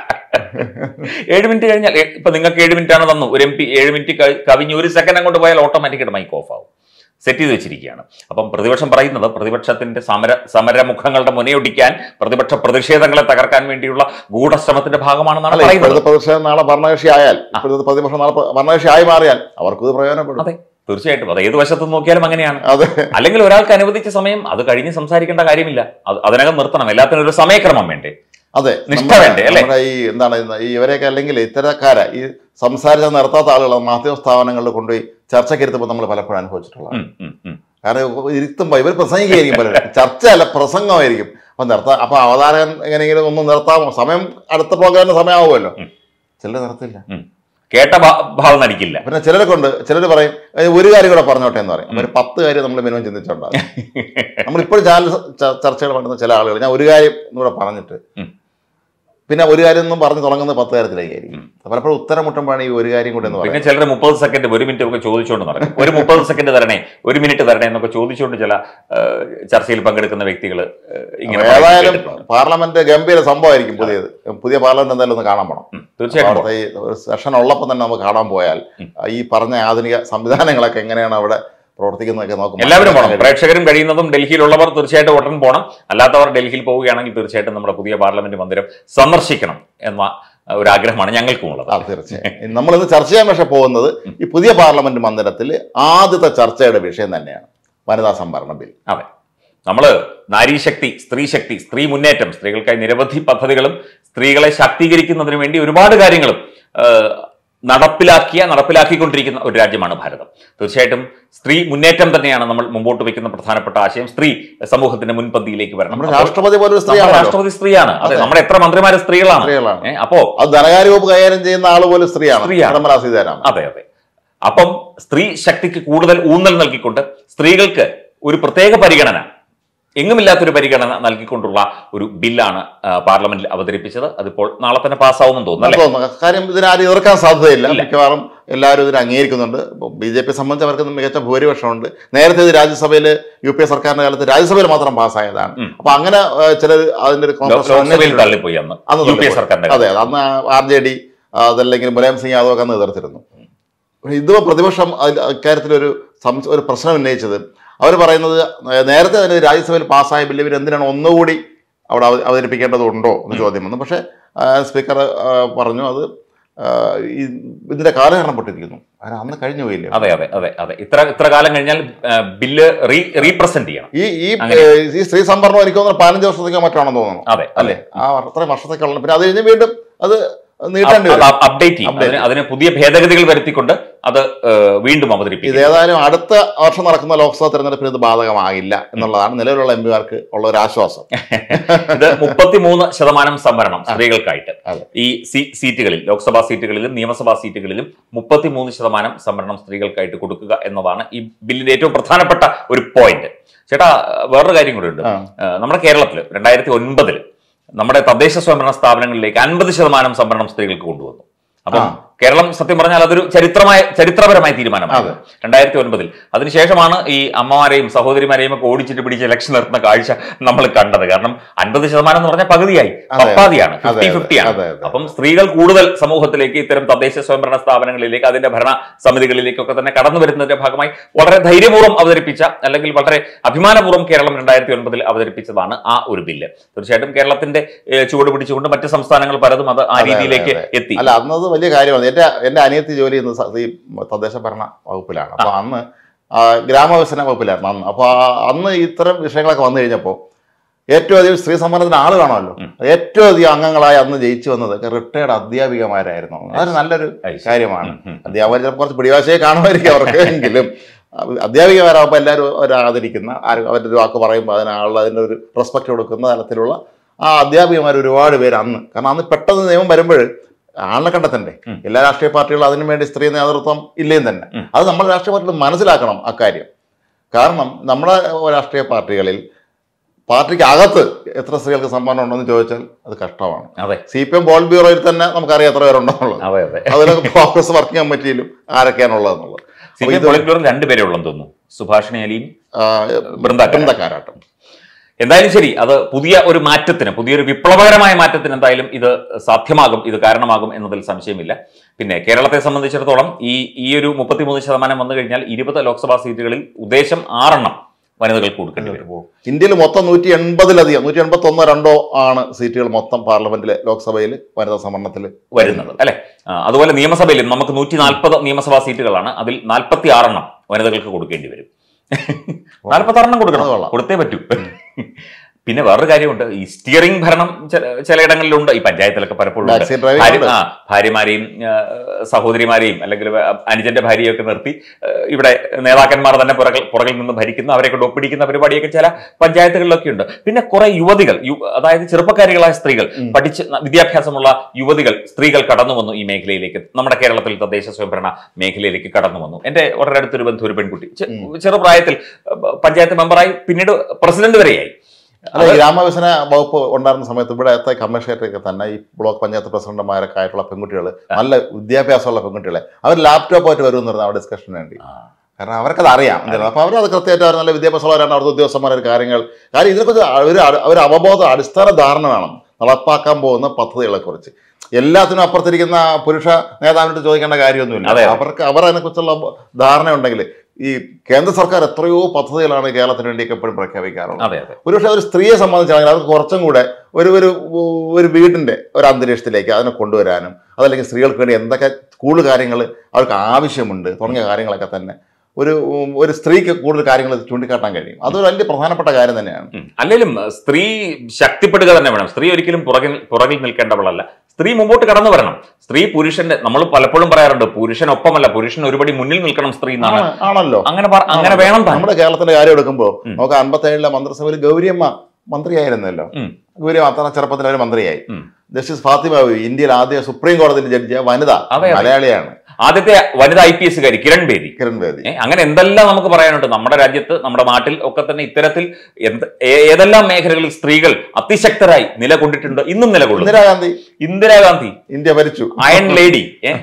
ഏഴ് മിനിറ്റ് കഴിഞ്ഞാൽ ഇപ്പൊ നിങ്ങൾക്ക് ഏഴ് മിനിറ്റ് ആണ് തന്നു, ഒരു എം പി ഏഴ് മിനിറ്റ് കവിഞ്ഞ് ഒരു സെക്കൻഡ് അങ്ങോട്ട് പോയാൽ ഓട്ടോമാറ്റിക്കായിട്ട് മൈക്ക് ഓഫ് ആവും. സെറ്റ് ചെയ്ത് വെച്ചിരിക്കുകയാണ്. അപ്പം പ്രതിപക്ഷം പറയുന്നത് പ്രതിപക്ഷത്തിന്റെ സമര സമരമുഖങ്ങളുടെ മുനയൊടിക്കാൻ, പ്രതിപക്ഷ പ്രതിഷേധങ്ങളെ തകർക്കാൻ വേണ്ടിയുള്ള ഗൂഢശ്രമത്തിന്റെ ഭാഗമാണെന്നാണ് പറയുന്നത്. പ്രതിപക്ഷം നാളെ ഭരണകക്ഷി ആയാൽ, പ്രതിപക്ഷം നാളെ ഭരണകക്ഷി ആയി മാറിയാൽ അവർക്ക് പ്രയോജനപ്പെടും. അതെ, തീർച്ചയായിട്ടും. അത് ഏത് വശത്ത് നോക്കിയാലും അങ്ങനെയാണ്. അല്ലെങ്കിൽ ഒരാൾക്ക് അനുവദിച്ച സമയം അത് കഴിഞ്ഞ് സംസാരിക്കേണ്ട കാര്യമില്ല, അതിനകം നിർത്തണം. എല്ലാത്തിനും ഒരു സമയക്രമം വേണ്ടേ? അതെ, നിഷ്ഠ വേണ്ടേ? അല്ലെ? ഈ എന്താണ് ഈ ഇവരെയൊക്കെ അല്ലെങ്കിൽ ഇത്തരക്കാരെ ഈ സംസാരിച്ച നിർത്താത്ത ആളുകൾ മാധ്യമ സ്ഥാപനങ്ങളിൽ കൊണ്ടുപോയി ചർച്ചയ്ക്ക് ഇരുത്തുമ്പോൾ നമ്മൾ പലപ്പോഴും അനുഭവിച്ചിട്ടുള്ളതാണ്. കാരണം ഇരുത്തുമ്പോൾ ഇവർ പ്രസംഗിക്കുകയായിരിക്കും, പലരും ചർച്ച അല്ല പ്രസംഗമായിരിക്കും. അപ്പൊ നിർത്താം, അപ്പൊ അവതാരകൻ എങ്ങനെയെങ്കിലും ഒന്ന് നിർത്താമോ, സമയം അടുത്ത പ്രോഗ്രാമിന് സമയമാവുമല്ലോ, ചിലർ നിർത്തില്ല, കേട്ട ഭാവം നടിക്കില്ല. പിന്നെ ചിലരെ കൊണ്ട് ചിലർ പറയും ഒരു കാര്യം കൂടെ പറഞ്ഞോട്ടെ എന്ന് പറയും. ഒരു പത്ത് കാര്യം നമ്മൾ മിനിമം ചിന്തിച്ചിട്ടുണ്ടാകും. നമ്മളിപ്പോഴും ചാനൽ ചർച്ചകൾ പറ്റുന്ന ചില ആളുകൾ ഞാൻ ഒരു കാര്യം കൂടെ പറഞ്ഞിട്ട് പിന്നെ ഒരു കാര്യം ഒന്നും പറഞ്ഞു തുടങ്ങുന്നത് പത്ത് കാര്യത്തിലേക്കായിരിക്കും. പലപ്പോഴും ഉത്തരം മുട്ടുമ്പോഴാണ് ഈ ഒരു കാര്യം കൂടെ എന്ന് പറയുന്നത്. പിന്നെ ചിലർ മുപ്പത് സെക്കൻഡ് ഒരു മിനിറ്റ് ഒക്കെ ചോദിച്ചുകൊണ്ട് നടക്കും. ഒരു മുപ്പത് സെക്കൻഡ് തരണേ, ഒരു മിനിറ്റ് തരണേ എന്നൊക്കെ ചോദിച്ചുകൊണ്ട് ചില ചർച്ചയിൽ പങ്കെടുക്കുന്ന വ്യക്തികൾ ഇങ്ങനെ. ഏതായാലും പാർലമെന്റ് ഗംഭീര സംഭവമായിരിക്കും. പുതിയത് പുതിയ പാർലമെന്റ് എന്തായാലും ഒന്ന് കാണാൻ പോകണം. തീർച്ചയായിട്ടും ഈ സെഷൻ ഉള്ളപ്പോൾ തന്നെ നമുക്ക് കാണാൻ പോയാൽ ഈ പറഞ്ഞ ആധുനിക സംവിധാനങ്ങളൊക്കെ എങ്ങനെയാണ് അവിടെ പ്രവർത്തിക്കുന്നതൊക്കെ നോക്കും. എല്ലാവരും പോകണം. പ്രേക്ഷകരും കഴിയുന്നതും ഡൽഹിയിലുള്ളവർ തീർച്ചയായിട്ടും ഉടൻ പോകണം. അല്ലാത്തവർ ഡൽഹിയിൽ പോവുകയാണെങ്കിൽ തീർച്ചയായിട്ടും നമ്മുടെ പുതിയ പാർലമെന്റ് മന്ദിരം സന്ദർശിക്കണം എന്ന ഒരു ആഗ്രഹമാണ് ഞങ്ങൾക്കും ഉള്ളത്. തീർച്ചയായും നമ്മളിന്ന് ചർച്ച ചെയ്യാൻ പക്ഷെ പോകുന്നത് ഈ പുതിയ പാർലമെന്റ് മന്ദിരത്തിൽ ആദ്യത്തെ ചർച്ചയുടെ വിഷയം തന്നെയാണ് വനിതാ സംവരണ ബിൽ. അതെ, നമ്മള് നാരീശക്തി, സ്ത്രീശക്തി, സ്ത്രീ മുന്നേറ്റം, സ്ത്രീകൾക്കായി നിരവധി പദ്ധതികളും സ്ത്രീകളെ ശാക്തീകരിക്കുന്നതിന് വേണ്ടി ഒരുപാട് കാര്യങ്ങളും നടപ്പിലാക്കിയ നടപ്പിലാക്കിക്കൊണ്ടിരിക്കുന്ന ഒരു രാജ്യമാണ് ഭാരതം. തീർച്ചയായിട്ടും സ്ത്രീ മുന്നേറ്റം തന്നെയാണ് നമ്മൾ മുമ്പോട്ട് വയ്ക്കുന്ന പ്രധാനപ്പെട്ട ആശയം. സ്ത്രീ സമൂഹത്തിന്റെ മുൻപന്തിയിലേക്ക് വരണം. രാഷ്ട്രപതി പോലും രാഷ്ട്രപതി സ്ത്രീയാണ്. അതെ, നമ്മുടെ എത്ര മന്ത്രിമാര് സ്ത്രീകളാണ്. അപ്പോ ധനകാര്യ വകുപ്പ് കൈകാര്യം ചെയ്യുന്ന ആള് പോലും സ്ത്രീയാണ്. അതെ അതെ. അപ്പം സ്ത്രീ ശക്തിക്ക് കൂടുതൽ ഊന്നൽ നൽകിക്കൊണ്ട് സ്ത്രീകൾക്ക് ഒരു പ്രത്യേക പരിഗണന, എങ്ങുമില്ലാത്തൊരു പരിഗണന നൽകിക്കൊണ്ടുള്ള ഒരു ബില്ലാണ് പാർലമെന്റിൽ അവതരിപ്പിച്ചത്. അതിപ്പോൾ നാളെ തന്നെ പാസ്സാവുമെന്ന് തോന്നുന്നു. കാര്യം ഇതിനാരും എതിർക്കാൻ സാധ്യതയില്ല. മിക്കവാറും എല്ലാവരും ഇതിനെ അംഗീകരിക്കുന്നുണ്ട്. ബി ജെ പി സംബന്ധിച്ച് അവർക്ക് മികച്ച ഭൂരിപക്ഷമുണ്ട്. നേരത്തെ ഇത് രാജ്യസഭയിൽ യു പി എ സർക്കാരിന്റെ കാലത്ത് രാജ്യസഭയിൽ മാത്രം പാസ്സായതാണ്. അപ്പൊ അങ്ങനെ ചിലർ അതിന്റെ ഒരു കോൺഗ്രസ് തള്ളിപ്പോയി അന്ന്. അതെ, അന്ന് ആർ ജെ ഡി അതല്ലെങ്കിൽ മുലായം സിംഗ് യാദവ് ഒക്കെ അന്ന് എതിർത്തിരുന്നു. ഇതും പ്രതിപക്ഷം ഇക്കാര്യത്തിലൊരു ഒരു പ്രശ്നം ഉന്നയിച്ചത് അവർ പറയുന്നത് നേരത്തെ തന്നെ രാജ്യസഭയിൽ പാസ്സായ ബില്ല് ഇവർ എന്തിനാണ് ഒന്നുകൂടി അവിടെ അവതരിപ്പിക്കേണ്ടതുണ്ടോ എന്ന് ചോദ്യം വന്നു. പക്ഷേ സ്പീക്കർ പറഞ്ഞു അത് ഇതിന്റെ കാലഹരണം പൊട്ടിരിക്കുന്നു, അന്ന് കഴിഞ്ഞു പോയില്ലേ. അതെ അതെ അതെ അതെ ഇത്ര ഇത്ര കാലം കഴിഞ്ഞാൽ ബില്ല് റീപ്രസെന്റ് ചെയ്യണം. ഈ ഈ സ്ത്രീ സംവരണം എനിക്ക് തോന്നുന്നു പതിനഞ്ച് വർഷത്തേക്കോ മറ്റാണെന്ന് തോന്നുന്നു. അതെ അല്ലേ, ആ അത്രയും വർഷത്തേക്കുള്ള. പിന്നെ അത് കഴിഞ്ഞ് വീണ്ടും അത് അപ്ഡേറ്റ് ചെയ്യും, അതിന് പുതിയ ഭേദഗതികൾ വരുത്തിക്കൊണ്ട് അത് വീണ്ടും അവതരിപ്പിക്കും. ഇത് ഏതായാലും അടുത്ത വർഷം നടക്കുന്ന ലോക്സഭാ തെരഞ്ഞെടുപ്പിന് ഇത് ബാധകമാകില്ല എന്നുള്ളതാണ് നിലവിലുള്ള എം പിമാർക്ക് ഉള്ള ഒരു ആശ്വാസം. ഇത് മുപ്പത്തിമൂന്ന് ശതമാനം സംവരണം സ്ത്രീകൾക്കായിട്ട് ഈ സീറ്റുകളിൽ, ലോക്സഭാ സീറ്റുകളിലും നിയമസഭാ സീറ്റുകളിലും മുപ്പത്തിമൂന്ന് ശതമാനം സംവരണം സ്ത്രീകൾക്കായിട്ട് കൊടുക്കുക എന്നതാണ് ഈ ബില്ലിന്റെ ഏറ്റവും പ്രധാനപ്പെട്ട ഒരു പോയിന്റ്. ചേട്ടാ, വേറൊരു കാര്യം കൂടെ ഉണ്ട്. നമ്മുടെ കേരളത്തിൽ രണ്ടായിരത്തി ഒൻപതിൽ നമ്മുടെ തദ്ദേശ സ്വയംഭരണ സ്ഥാപനങ്ങളിലേക്ക് അൻപത് ശതമാനം സംവരണം സ്ത്രീകൾക്ക് കൊണ്ടുവന്നു. അപ്പം കേരളം സത്യം പറഞ്ഞാൽ അതൊരു ചരിത്രമായ ചരിത്രപരമായ തീരുമാനമാണ് രണ്ടായിരത്തി ഒൻപതിൽ. അതിനുശേഷമാണ് ഈ അമ്മമാരെയും സഹോദരിമാരെയും ഒക്കെ ഓടിച്ചിട്ട് പിടിച്ച് ഇലക്ഷൻ നടത്തുന്ന കാഴ്ച നമ്മൾ കണ്ടത്. കാരണം അൻപത് ശതമാനം എന്ന് പറഞ്ഞാൽ പകുതിയായി, പപ്പാതിയാണ്, ഫിഫ്റ്റി ഫിഫ്റ്റിയാണ്. അപ്പം സ്ത്രീകൾ കൂടുതൽ സമൂഹത്തിലേക്ക് ഇത്തരം തദ്ദേശ സ്വയംഭരണ സ്ഥാപനങ്ങളിലേക്ക്, അതിന്റെ ഭരണ സമിതികളിലേക്കൊക്കെ തന്നെ കടന്നു വരുന്നതിന്റെ ഭാഗമായി വളരെ ധൈര്യപൂർവ്വം അവതരിപ്പിച്ച, അല്ലെങ്കിൽ വളരെ അഭിമാനപൂർവ്വം കേരളം രണ്ടായിരത്തി ഒൻപതിൽ അവതരിപ്പിച്ചതാണ് ആ ഒരു ബില്ല്. തീർച്ചയായിട്ടും കേരളത്തിന്റെ ചുവട് പിടിച്ചുകൊണ്ട് മറ്റ് സംസ്ഥാനങ്ങൾ പലതും അത് ആ രീതിയിലേക്ക് എത്തി. അല്ല, അന്നത് വലിയ കാര്യമാണ്. എൻ്റെ എൻ്റെ അനിയത്തി ജോലി ചെയ്യുന്നത് ഈ തദ്ദേശ ഭരണ വകുപ്പിലാണ്. അപ്പോൾ അന്ന് ഗ്രാമവികസന വകുപ്പിലായിരുന്നു അന്ന്. അപ്പോൾ അന്ന് ഇത്തരം വിഷയങ്ങളൊക്കെ വന്നു കഴിഞ്ഞപ്പോൾ ഏറ്റവും അധികം സ്ത്രീ സംവരണത്തിന് ആള് കാണുമല്ലോ. ഏറ്റവും അധികം അംഗങ്ങളായി അന്ന് ജയിച്ചു വന്നത് റിട്ടയർഡ് അധ്യാപികമാരായിരുന്നു. അതൊരു നല്ലൊരു കാര്യമാണ്. അധ്യാപകർ ചിലപ്പോൾ കുറച്ച് പിടിവാശയെ കാണുമായിരിക്കും അവർക്ക്, എങ്കിലും അധ്യാപികമാരാകുമ്പോൾ എല്ലാവരും അവർ ആദരിക്കുന്ന ആരും അവരുടെ ഒരു വാക്ക് പറയുമ്പോൾ അതിനാളുള്ള അതിൻ്റെ ഒരു റെസ്പെക്ട് കൊടുക്കുന്ന തരത്തിലുള്ള ആ അധ്യാപികമാർ ഒരുപാട് പേര് അന്ന്, കാരണം അന്ന് പെട്ടെന്ന് നിയമം വരുമ്പോൾ ആളിനെ കണ്ടെത്തണ്ടേ. എല്ലാ രാഷ്ട്രീയ പാർട്ടികളും അതിനു വേണ്ടി സ്ത്രീ നേതൃത്വം ഇല്ലേയും തന്നെ. അത് നമ്മുടെ രാഷ്ട്രീയ പാർട്ടികൾ മനസ്സിലാക്കണം അക്കാര്യം. കാരണം നമ്മുടെ രാഷ്ട്രീയ പാർട്ടികളിൽ പാർട്ടിക്ക് അകത്ത് എത്ര സ്ത്രീകൾക്ക് സംവരണം ഉണ്ടെന്ന് ചോദിച്ചാൽ അത് കഷ്ടമാണ്. സി പി എം പോൾ ബ്യൂറോയിൽ തന്നെ നമുക്കറിയാം എത്ര പേരുണ്ടെന്നുള്ളത്. അതിലൊക്കെ കോൺഗ്രസ് വർക്കിംഗ് കമ്മിറ്റിയിലും ആരൊക്കെയാണുള്ളതെന്നുള്ളത്. രണ്ടുപേരെ ഉള്ളെന്ന് തോന്നുന്നു, സുഭാഷിണി അലിയും ബൃന്ദക്കാരാട്ടും. എന്തായാലും ശരി, അത് പുതിയ ഒരു മാറ്റത്തിന്, പുതിയൊരു വിപ്ലവകരമായ മാറ്റത്തിന് എന്തായാലും ഇത് സാധ്യമാകും, ഇത് കാരണമാകും എന്നതിൽ സംശയമില്ല. പിന്നെ കേരളത്തെ സംബന്ധിച്ചിടത്തോളം ഈ ഈ ഒരു മുപ്പത്തിമൂന്ന് ശതമാനം വന്നു കഴിഞ്ഞാൽ ഇരുപത് ലോക്സഭാ സീറ്റുകളിൽ ഉദ്ദേശം ആറെണ്ണം വനിതകൾക്ക് കൊടുക്കേണ്ടി വരും. ഇന്ത്യയിൽ മൊത്തം നൂറ്റി എൺപതിലധികം നൂറ്റി എൺപത്തി ഒന്നോ രണ്ടോ ആണ് സീറ്റുകൾ മൊത്തം പാർലമെന്റിലെ ലോക്സഭയിൽ വനിതാ സംവരണത്തിൽ വരുന്നത് അല്ലെ. അതുപോലെ നിയമസഭയിലും നമുക്ക് നൂറ്റി നാൽപ്പത് നിയമസഭാ സീറ്റുകളാണ്, അതിൽ നാൽപ്പത്തി ആറെണ്ണം വനിതകൾക്ക് കൊടുക്കേണ്ടി വരും. നാൽപ്പത്തി ആറെണ്ണം കൊടുക്കണം, കൊടുത്തേ പറ്റൂ. പിന്നെ വേറൊരു കാര്യമുണ്ട്, ഈ സ്റ്റിയറിംഗ് ഭരണം ചിലയിടങ്ങളിലുണ്ട്, ഈ പഞ്ചായത്തിലൊക്കെ പലപ്പോഴും ആ ഭാര്യമാരെയും സഹോദരിമാരെയും അല്ലെങ്കിൽ അനുജന്റെ ഭാര്യയൊക്കെ നിർത്തി ഇവിടെ നേതാക്കന്മാർ തന്നെ പുറകിൽ പുറകിൽ നിന്ന് ഭരിക്കുന്ന, അവരെ കൊണ്ട് ഒപ്പിടിക്കുന്ന പരിപാടിയൊക്കെ ചില പഞ്ചായത്തുകളിലൊക്കെ ഉണ്ട്. പിന്നെ കുറെ യുവതികൾ, അതായത് ചെറുപ്പക്കാരികളായ സ്ത്രീകൾ, പഠിച്ച് വിദ്യാഭ്യാസമുള്ള യുവതികൾ, സ്ത്രീകൾ കടന്നു വന്നു ഈ മേഖലയിലേക്ക്. നമ്മുടെ കേരളത്തിൽ തദ്ദേശ സ്വയംഭരണ മേഖലയിലേക്ക് കടന്നു വന്നു. എന്റെ വളരെ അടുത്തൊരു ബന്ധു, ഒരു പെൺകുട്ടി ചെറുപ്രായത്തിൽ പഞ്ചായത്ത് മെമ്പറായി, പിന്നീട് പ്രസിഡന്റ് വരെയായി. അല്ല, ഗ്രാമവികസന വകുപ്പ് ഉണ്ടായിരുന്ന സമയത്ത് ഇവിടുത്തെ കമ്മീഷണറേറ്റൊക്കെ തന്നെ ഈ ബ്ലോക്ക് പഞ്ചായത്ത് പ്രസിഡന്റുമാരൊക്കെ ആയിട്ടുള്ള പെൺകുട്ടികൾ, നല്ല വിദ്യാഭ്യാസമുള്ള പെൺകുട്ടികളെ അവർ ലാപ്ടോപ്പായിട്ട് വരുമെന്ന് പറഞ്ഞാൽ അവിടെ ഡിസ്കഷന് വേണ്ടി. കാരണം അവർക്കത് അറിയാം. അപ്പോൾ അവരത് കൃത്യമായിട്ട് അവർ നല്ല വിദ്യാഭ്യാസമുള്ളവരാണ് അവിടുത്തെ ഉദ്യോഗസ്ഥന്മാരുടെ കാര്യങ്ങൾ. കാര്യം ഇതിനെക്കുറിച്ച് ഒരു ഒരു അവബോധം, അടിസ്ഥാന ധാരണ വേണം നടപ്പാക്കാൻ പോകുന്ന പദ്ധതികളെക്കുറിച്ച്. എല്ലാത്തിനും അപ്പുറത്തിരിക്കുന്ന പുരുഷ നേതാവിനോട് ചോദിക്കേണ്ട കാര്യമൊന്നുമില്ല. അവർക്ക് അവർ അതിനെക്കുറിച്ചുള്ള ധാരണ ഉണ്ടെങ്കിൽ ഈ കേന്ദ്ര സർക്കാർ എത്രയോ പദ്ധതികളാണ് കേരളത്തിന് വേണ്ടിയൊക്കെ എപ്പോഴും പ്രഖ്യാപിക്കാറുള്ളത്. ഒരുപക്ഷെ ഒരു സ്ത്രീയെ സംബന്ധിച്ചാണെങ്കിൽ അത് കുറച്ചും കൂടെ ഒരു ഒരു ഒരു വീടിൻ്റെ ഒരു അന്തരീക്ഷത്തിലേക്ക് അതിനെ കൊണ്ടുവരാനും, അതല്ലെങ്കിൽ സ്ത്രീകൾക്ക് വേണ്ടി എന്തൊക്കെ കൂടുതൽ കാര്യങ്ങൾ അവർക്ക് ആവശ്യമുണ്ട് തുടങ്ങിയ കാര്യങ്ങളൊക്കെ തന്നെ ഒരു ഒരു സ്ത്രീക്ക് കൂടുതൽ കാര്യങ്ങൾ ചൂണ്ടിക്കാട്ടാൻ കഴിയും. അതൊരു വലിയ പ്രധാനപ്പെട്ട കാര്യം തന്നെയാണ്. അല്ലെങ്കിലും സ്ത്രീ ശക്തിപ്പെടുക തന്നെ വേണം. സ്ത്രീ ഒരിക്കലും പുറകിൽ പുറകിൽ നിൽക്കേണ്ടവളല്ല. സ്ത്രീ മുമ്പോട്ട് കടന്നു വരണം. സ്ത്രീ പുരുഷന്റെ, നമ്മൾ പലപ്പോഴും പറയാറുണ്ട്, പുരുഷനൊപ്പമല്ല, പുരുഷൻ ഒരുപടി മുന്നിൽ നിൽക്കണം സ്ത്രീ എന്നാണ്. ആണല്ലോ, അങ്ങനെ അങ്ങനെ വേണം. നമ്മുടെ കേരളത്തിന്റെ കാര്യം എടുക്കുമ്പോൾ നമുക്ക് അമ്പത്തേഴിലെ മന്ത്രിസഭയിൽ ഗൗരിയമ്മ മന്ത്രിയായിരുന്നല്ലോ. ഗൗരിയമ്മ അത്ര ചെറുപ്പത്തിൽ ഒരു മന്ത്രിയായി. ജസ്റ്റിസ് ഫാത്തിമ ബീവി, ഇന്ത്യയിൽ ആദ്യ സുപ്രീം കോടതിയിൽ ജഡ്ജിയ വനിത, മലയാളിയാണ്. ആദ്യത്തെ വനിതാ ഐ പി എസുകാരി കിരൺ ബേദി. കിരൺ ബേദി അങ്ങനെ എന്തെല്ലാം നമുക്ക് പറയാനുണ്ട്. നമ്മുടെ രാജ്യത്ത്, നമ്മുടെ നാട്ടിൽ ഒക്കെ തന്നെ ഇത്തരത്തിൽ എന്ത് ഏതെല്ലാം മേഖലകളിൽ സ്ത്രീകൾ അതിശക്തരായി നിലകൊണ്ടിട്ടുണ്ട്, ഇന്നും നിലകൊള്ളുന്നു. ഇന്ദിരാഗാന്ധി ഇന്ദിരാഗാന്ധി ഇന്ത്യ ഭരിച്ചു. അയൺ ലേഡി,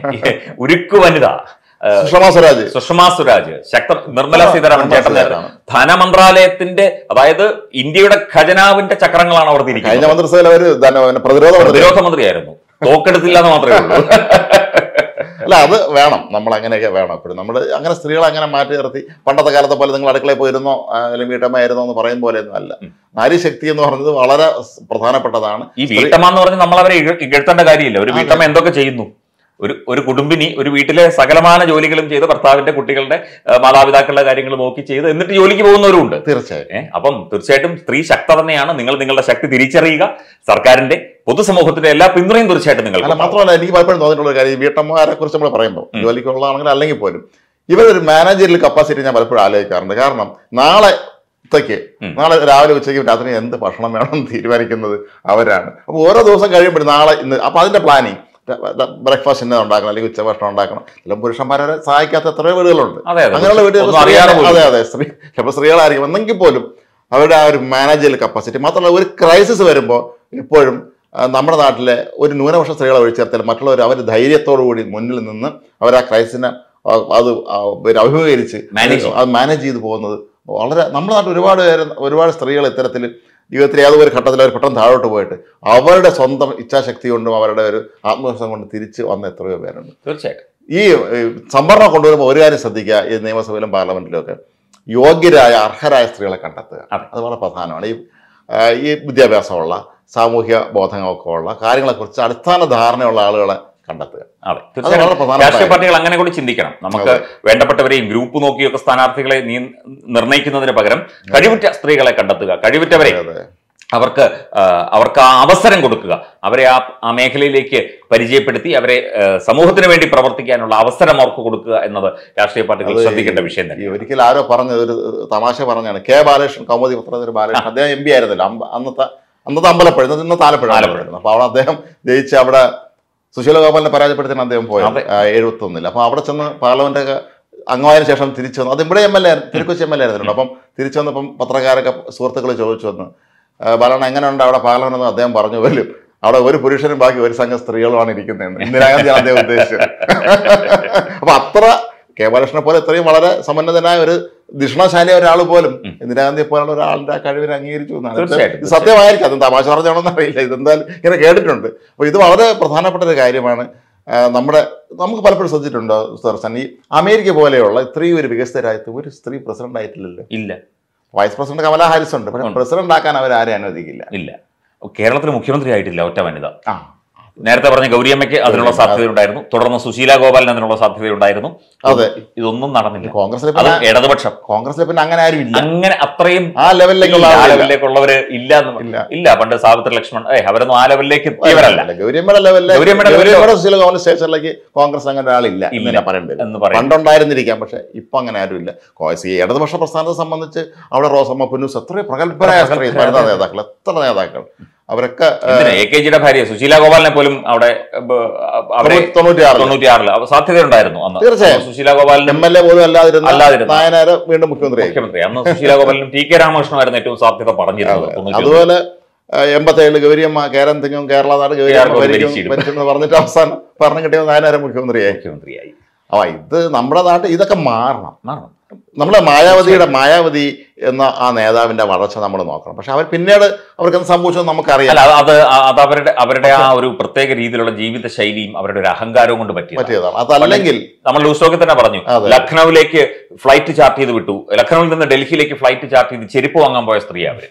ഉരുക്കു വനിത സുഷമാ സ്വരാജ് സുഷമാ സ്വരാജ് ശക്ത നിർമ്മല സീതാരാമൻ ചേട്ടൻ ധനമന്ത്രാലയത്തിന്റെ, അതായത് ഇന്ത്യയുടെ ഖജനാവിന്റെ ചക്രങ്ങളാണ് അവർ തിരിക്കുന്നത്. കഴിഞ്ഞ മന്ത്രിസഭയിൽ അവർ പ്രതിരോധ പ്രതിരോധ മന്ത്രിയായിരുന്നു. തോക്കെടുത്തില്ല എന്ന് മാത്രമേ ഉള്ളൂ. അല്ല, അത് വേണം, നമ്മൾ അങ്ങനെയൊക്കെ വേണം എപ്പോഴും. നമ്മൾ അങ്ങനെ സ്ത്രീകളെ അങ്ങനെ മാറ്റി നിർത്തി പണ്ടത്തെ കാലത്തെ പോലെ നിങ്ങൾ അടുക്കളയിൽ പോയിരുന്നോ അല്ലെങ്കിൽ വീട്ടമ്മയായിരുന്നോ എന്ന് പറയും പോലെയൊന്നും അല്ല. നാരീശക്തി എന്ന് പറഞ്ഞത് വളരെ പ്രധാനപ്പെട്ടതാണ്. ഈ വീട്ടമ്മ എന്ന് പറഞ്ഞാൽ നമ്മൾ അവരെ ഇകഴ്ത്തേണ്ട കാര്യമില്ല. ഒരു വീട്ടമ്മ എന്തൊക്കെ ചെയ്യുന്നു? ഒരു ഒരു കുടുംബിനി ഒരു വീട്ടിലെ സകലമാന ജോലികളും ചെയ്ത് ഭർത്താവിന്റെ കുട്ടികളുടെ മാതാപിതാക്കളുടെ കാര്യങ്ങൾ നോക്കി ചെയ്ത് എന്നിട്ട് ജോലിക്ക് പോകുന്നവരുണ്ട്. തീർച്ചയായും അപ്പം തീർച്ചയായിട്ടും സ്ത്രീ ശക്ത തന്നെയാണ്. നിങ്ങൾ നിങ്ങളുടെ ശക്തി തിരിച്ചറിയുക. സർക്കാരിന്റെ, പൊതുസമൂഹത്തിന്റെ എല്ലാ പിന്തുണയും തീർച്ചയായിട്ടും നിങ്ങൾ. മാത്രമല്ല, എനിക്ക് പലപ്പോഴും തോന്നിയിട്ടുള്ള കാര്യം, വീട്ടമ്മമാരെ കുറിച്ച് നമ്മൾ പറയുമ്പോൾ ജോലിക്കുള്ളതാണെങ്കിൽ അല്ലെങ്കിൽ പോലും ഇവരൊരു മാനേജറിയൽ കപ്പാസിറ്റി ഞാൻ പലപ്പോഴും ആലോചിക്കാറുണ്ട്. കാരണം നാളെ ക്ക് നാളെ രാവിലെ ഉച്ചയ്ക്ക് രാത്രി എന്ത് ഭക്ഷണം വേണമെന്ന് തീരുമാനിക്കുന്നത് അവരാണ്. അപ്പോൾ ഓരോ ദിവസം കഴിയുമ്പോഴും നാളെ ഇന്ന്, അപ്പോൾ അതിന്റെ പ്ലാനിങ്, ബ്രേക്ക്ഫാസ്റ്റ് തന്നെ ഉണ്ടാക്കണം അല്ലെങ്കിൽ ഉച്ചഭക്ഷണം ഉണ്ടാക്കണം. ചില പുരുഷന്മാരെ സഹായിക്കാത്ത എത്രയോ വീടുകളുണ്ട്. അങ്ങനെയുള്ള വീടുകൾ അതെ അതെ സ്ത്രീ ചിലപ്പോൾ സ്ത്രീകളായിരിക്കും. എന്നെങ്കിൽ പോലും അവരുടെ ആ ഒരു മാനേജറിയൽ കപ്പാസിറ്റി. മാത്രമല്ല, ഒരു ക്രൈസിസ് വരുമ്പോൾ എപ്പോഴും നമ്മുടെ നാട്ടിലെ ഒരു ന്യൂനപക്ഷ സ്ത്രീകളെ ഒഴിച്ചേർത്താൽ മറ്റുള്ളവർ അവർ ധൈര്യത്തോടു കൂടി മുന്നിൽ നിന്ന് അവർ ആ ക്രൈസിനെ അത് അഭിമുഖീകരിച്ച് അത് മാനേജ് ചെയ്ത് പോകുന്നത് വളരെ, നമ്മുടെ നാട്ടിൽ ഒരുപാട് പേര് ഒരുപാട് സ്ത്രീകൾ ഇത്തരത്തിൽ ജീവിതത്തിൽ ഏതൊരു ഘട്ടത്തിൽ അവർ പെട്ടെന്ന് താഴോട്ട് പോയിട്ട് അവരുടെ സ്വന്തം ഇച്ഛാശക്തി കൊണ്ടും അവരുടെ ഒരു ആത്മവിശ്വാസം കൊണ്ട് തിരിച്ച് വന്ന എത്രയോ പേരുണ്ട്. തീർച്ചയായിട്ടും ഈ സംവരണം കൊണ്ടുവരുമ്പോൾ ഒരു കാര്യം ശ്രദ്ധിക്കുക, ഈ നിയമസഭയിലും പാർലമെന്റിലും ഒക്കെ യോഗ്യരായ അർഹരായ സ്ത്രീകളെ കണ്ടെത്തുക. അത് വളരെ പ്രധാനമാണ്. ഈ ഈ വിദ്യാഭ്യാസമുള്ള, സാമൂഹ്യ ബോധങ്ങളൊക്കെ ഉള്ള കാര്യങ്ങളെക്കുറിച്ച് അടിസ്ഥാന ധാരണയുള്ള ആളുകളെ കണ്ടെത്തുക. അതെ, തീർച്ചയായും രാഷ്ട്രീയ പാർട്ടികൾ അങ്ങനെ കൂടി ചിന്തിക്കണം. നമുക്ക് വേണ്ടപ്പെട്ടവരെയും ഗ്രൂപ്പ് നോക്കിയൊക്കെ സ്ഥാനാർത്ഥികളെ നിർണ്ണയിക്കുന്നതിന് പകരം കഴിവുറ്റ സ്ത്രീകളെ കണ്ടെത്തുക, കഴിവുറ്റവരെ അവർക്ക് അവർക്ക് ആ അവസരം കൊടുക്കുക, അവരെ ആ ആ മേഖലയിലേക്ക് പരിചയപ്പെടുത്തി അവരെ സമൂഹത്തിന് വേണ്ടി പ്രവർത്തിക്കാനുള്ള അവസരം അവർക്ക് കൊടുക്കുക എന്നത് രാഷ്ട്രീയ പാർട്ടികൾ ശ്രദ്ധിക്കേണ്ട വിഷയം തന്നെ. ഒരിക്കലും ആരോ പറഞ്ഞത് ഒരു തമാശ പറഞ്ഞാണ്, കെ ബാലകൃഷ്ണൻ, കൗമുദി പത്രത്തിൽ ബാലകൃഷ്ണൻ, അദ്ദേഹം എം പി ആയിരുന്നല്ലോ അന്നത്തെ അന്നത്തെ അമ്പലപ്പുഴ, ഇന്നത്തെ ആലപ്പുഴ ആലപ്പുഴ അപ്പൊ അവിടെ അദ്ദേഹം ജയിച്ച് അവിടെ സുശീല ഗോപാലിനെ പരാജയപ്പെടുത്തിയാണ് അദ്ദേഹം പോയത് എഴുപത്തി ഒന്നിൽ. അപ്പൊ അവിടെ ചെന്ന് പാർലമെന്റ് അംഗമായതിനു ശേഷം തിരിച്ചു വന്നു. അത് ഇവിടെ M L A Thirukochi M L A ആയിരുന്നുണ്ട്. അപ്പം തിരിച്ചു വന്നപ്പം പത്രക്കാരൊക്കെ സുഹൃത്തുക്കൾ ചോദിച്ചു വന്ന്, ബാലണ്ണ എങ്ങനെയുണ്ട് അവിടെ പാർലമെന്റ് എന്ന് അദ്ദേഹം പറഞ്ഞു, വരും അവിടെ ഒരു പുരുഷനും ബാക്കി ഒരു സംഘം സ്ത്രീകളുമാണ് ഇരിക്കുന്നതെന്ന്. ഇന്ദിരാഗാന്ധിയാണ് അദ്ദേഹം ഉദ്ദേശിച്ചത്. അപ്പൊ അത്ര കെ ബാലകൃഷ്ണനെ പോലെ ഇത്രയും വളരെ സമ്പന്നതനായ ഒരു ധിഷണശാലിയ ഒരാൾ പോലും ഇന്ദിരാഗാന്ധിയെ പോലുള്ള ഒരാളുടെ കഴിവിനെ അംഗീകരിച്ചു എന്നാണ്. ഇത് സത്യമായിരിക്കും, അതും തമാശ പറഞ്ഞാണെന്ന് അറിയില്ല, ഇതെന്തായാലും ഇങ്ങനെ കേട്ടിട്ടുണ്ട്. അപ്പോൾ ഇത് വളരെ പ്രധാനപ്പെട്ട ഒരു കാര്യമാണ്. നമ്മുടെ നമുക്ക് പലപ്പോഴും ശ്രദ്ധിച്ചിട്ടുണ്ടോ ദർശൻ, ഈ അമേരിക്ക പോലെയുള്ള ഇത്രയും ഒരു വികസിത രാജ്യത്ത് ഒരു സ്ത്രീ പ്രസിഡന്റ് ആയിട്ടില്ലല്ലോ. ഇല്ല. വൈസ് പ്രസിഡന്റ് കമലാ ഹാരിസ് ഉണ്ട്, പക്ഷെ പ്രസിഡന്റ് ആക്കാൻ അവർ ആരെയും അനുവദിക്കില്ല. ഇല്ല. കേരളത്തിൽ മുഖ്യമന്ത്രി ആയിട്ടില്ല ഒറ്റ വനിത. നേരത്തെ പറഞ്ഞ ഗൗരിയമ്മയ്ക്ക് അതിനുള്ള സാധ്യതയുണ്ടായിരുന്നു, തുടർന്ന് സുശീല ഗോപാലിന് അതിനുള്ള സാധ്യതയുണ്ടായിരുന്നു. അതെ, ഇതൊന്നും നടന്നില്ല. കോൺഗ്രസിലെ ഇടതുപക്ഷം കോൺഗ്രസിലെ പിന്നെ അങ്ങനെ ആരും ഇല്ല, അങ്ങനെ അത്രയും ആ ലെവലിലേക്കുള്ള ആ ലെവലിലേക്കുള്ളവര് ഇല്ല ഇല്ല പണ്ട് സാവിത്രി ലക്ഷ്മൺ ഏ അവരൊന്നും ആ ലെവലിലേക്ക് എത്തിയവരല്ല. ഗൗരിയമ്മയുടെ ലെവലിലേക്ക് സുശീല ഗോപാൽ സ്റ്റേഷനിലേക്ക് കോൺഗ്രസ് അങ്ങനെ ഒരാളില്ല എന്ന് പറയേണ്ടത്. പണ്ടുണ്ടായിരുന്നിരിക്കാം, പക്ഷെ ഇപ്പൊ അങ്ങനെ ആരും ഇല്ല. ഈ ഇടതുപക്ഷ പ്രസ്ഥാനത്തെ സംബന്ധിച്ച് അവിടെ റോസമ്മ പുന്നൂസ് എത്രയും പ്രഗത്ഭരായ വനിതാ നേതാക്കൾ, എത്ര നേതാക്കൾ അവരൊക്കെ. എ കെ ജിയുടെ ഭാര്യ സുശീല ഗോപാലിനെ പോലും അവിടെ തൊണ്ണൂറ്റിയാറില് സാധ്യതയുണ്ടായിരുന്നു അന്ന്. തീർച്ചയായും സുശീല ഗോപാലിന് എം എൽ എ പോലും അല്ലാതിരുന്നു നായനാര് വീണ്ടും മുഖ്യമന്ത്രി മുഖ്യമന്ത്രി അന്ന് സുശീല ഗോപാലിനും ടി കെ രാമകൃഷ്ണനായിരുന്നു ഏറ്റവും സാധ്യത പറഞ്ഞിരുന്നത്. അതുപോലെ എൺപത്തേഴില് ഗൗരിയമ്മ കേരളം തിങ്ങും കേരള നാട് ഗൗരിയമ്മ പറഞ്ഞിട്ട് അവസാനം പറഞ്ഞു കിട്ടിയത് നായനാര് മുഖ്യമന്ത്രിയായി മുഖ്യമന്ത്രിയായി അപ്പൊ ഇത് നമ്മുടെ നാട്ടിൽ ഇതൊക്കെ മാറണം. മാറണം നമ്മളെ മായാവതിയുടെ മായാവതി എന്ന ആ നേതാവിന്റെ വളർച്ച നമ്മൾ നോക്കണം. പക്ഷെ അവർ പിന്നീട് അവർക്ക് എന്ത് സംഭവിച്ചത് നമുക്കറിയാം. അത് അത് അവരുടെ അവരുടെ ആ ഒരു പ്രത്യേക രീതിയിലുള്ള ജീവിത ശൈലിയും അവരുടെ ഒരു അഹങ്കാരവും കൊണ്ട് പറ്റിയതാണ്. അതല്ലെങ്കിൽ നമ്മൾ ലൂസ്റ്റോക്കിൽ തന്നെ പറഞ്ഞു, ലക്നൌവിലേക്ക് ഫ്ലൈറ്റ് ചാർട്ട് ചെയ്ത് വിട്ടു, ലക്നൌവിൽ നിന്ന് ഡൽഹിയിലേക്ക് ഫ്ലൈറ്റ് ചാർട്ട് ചെയ്ത് ചെരുപ്പ് വാങ്ങാൻ പോയ സ്ത്രീ അവർ.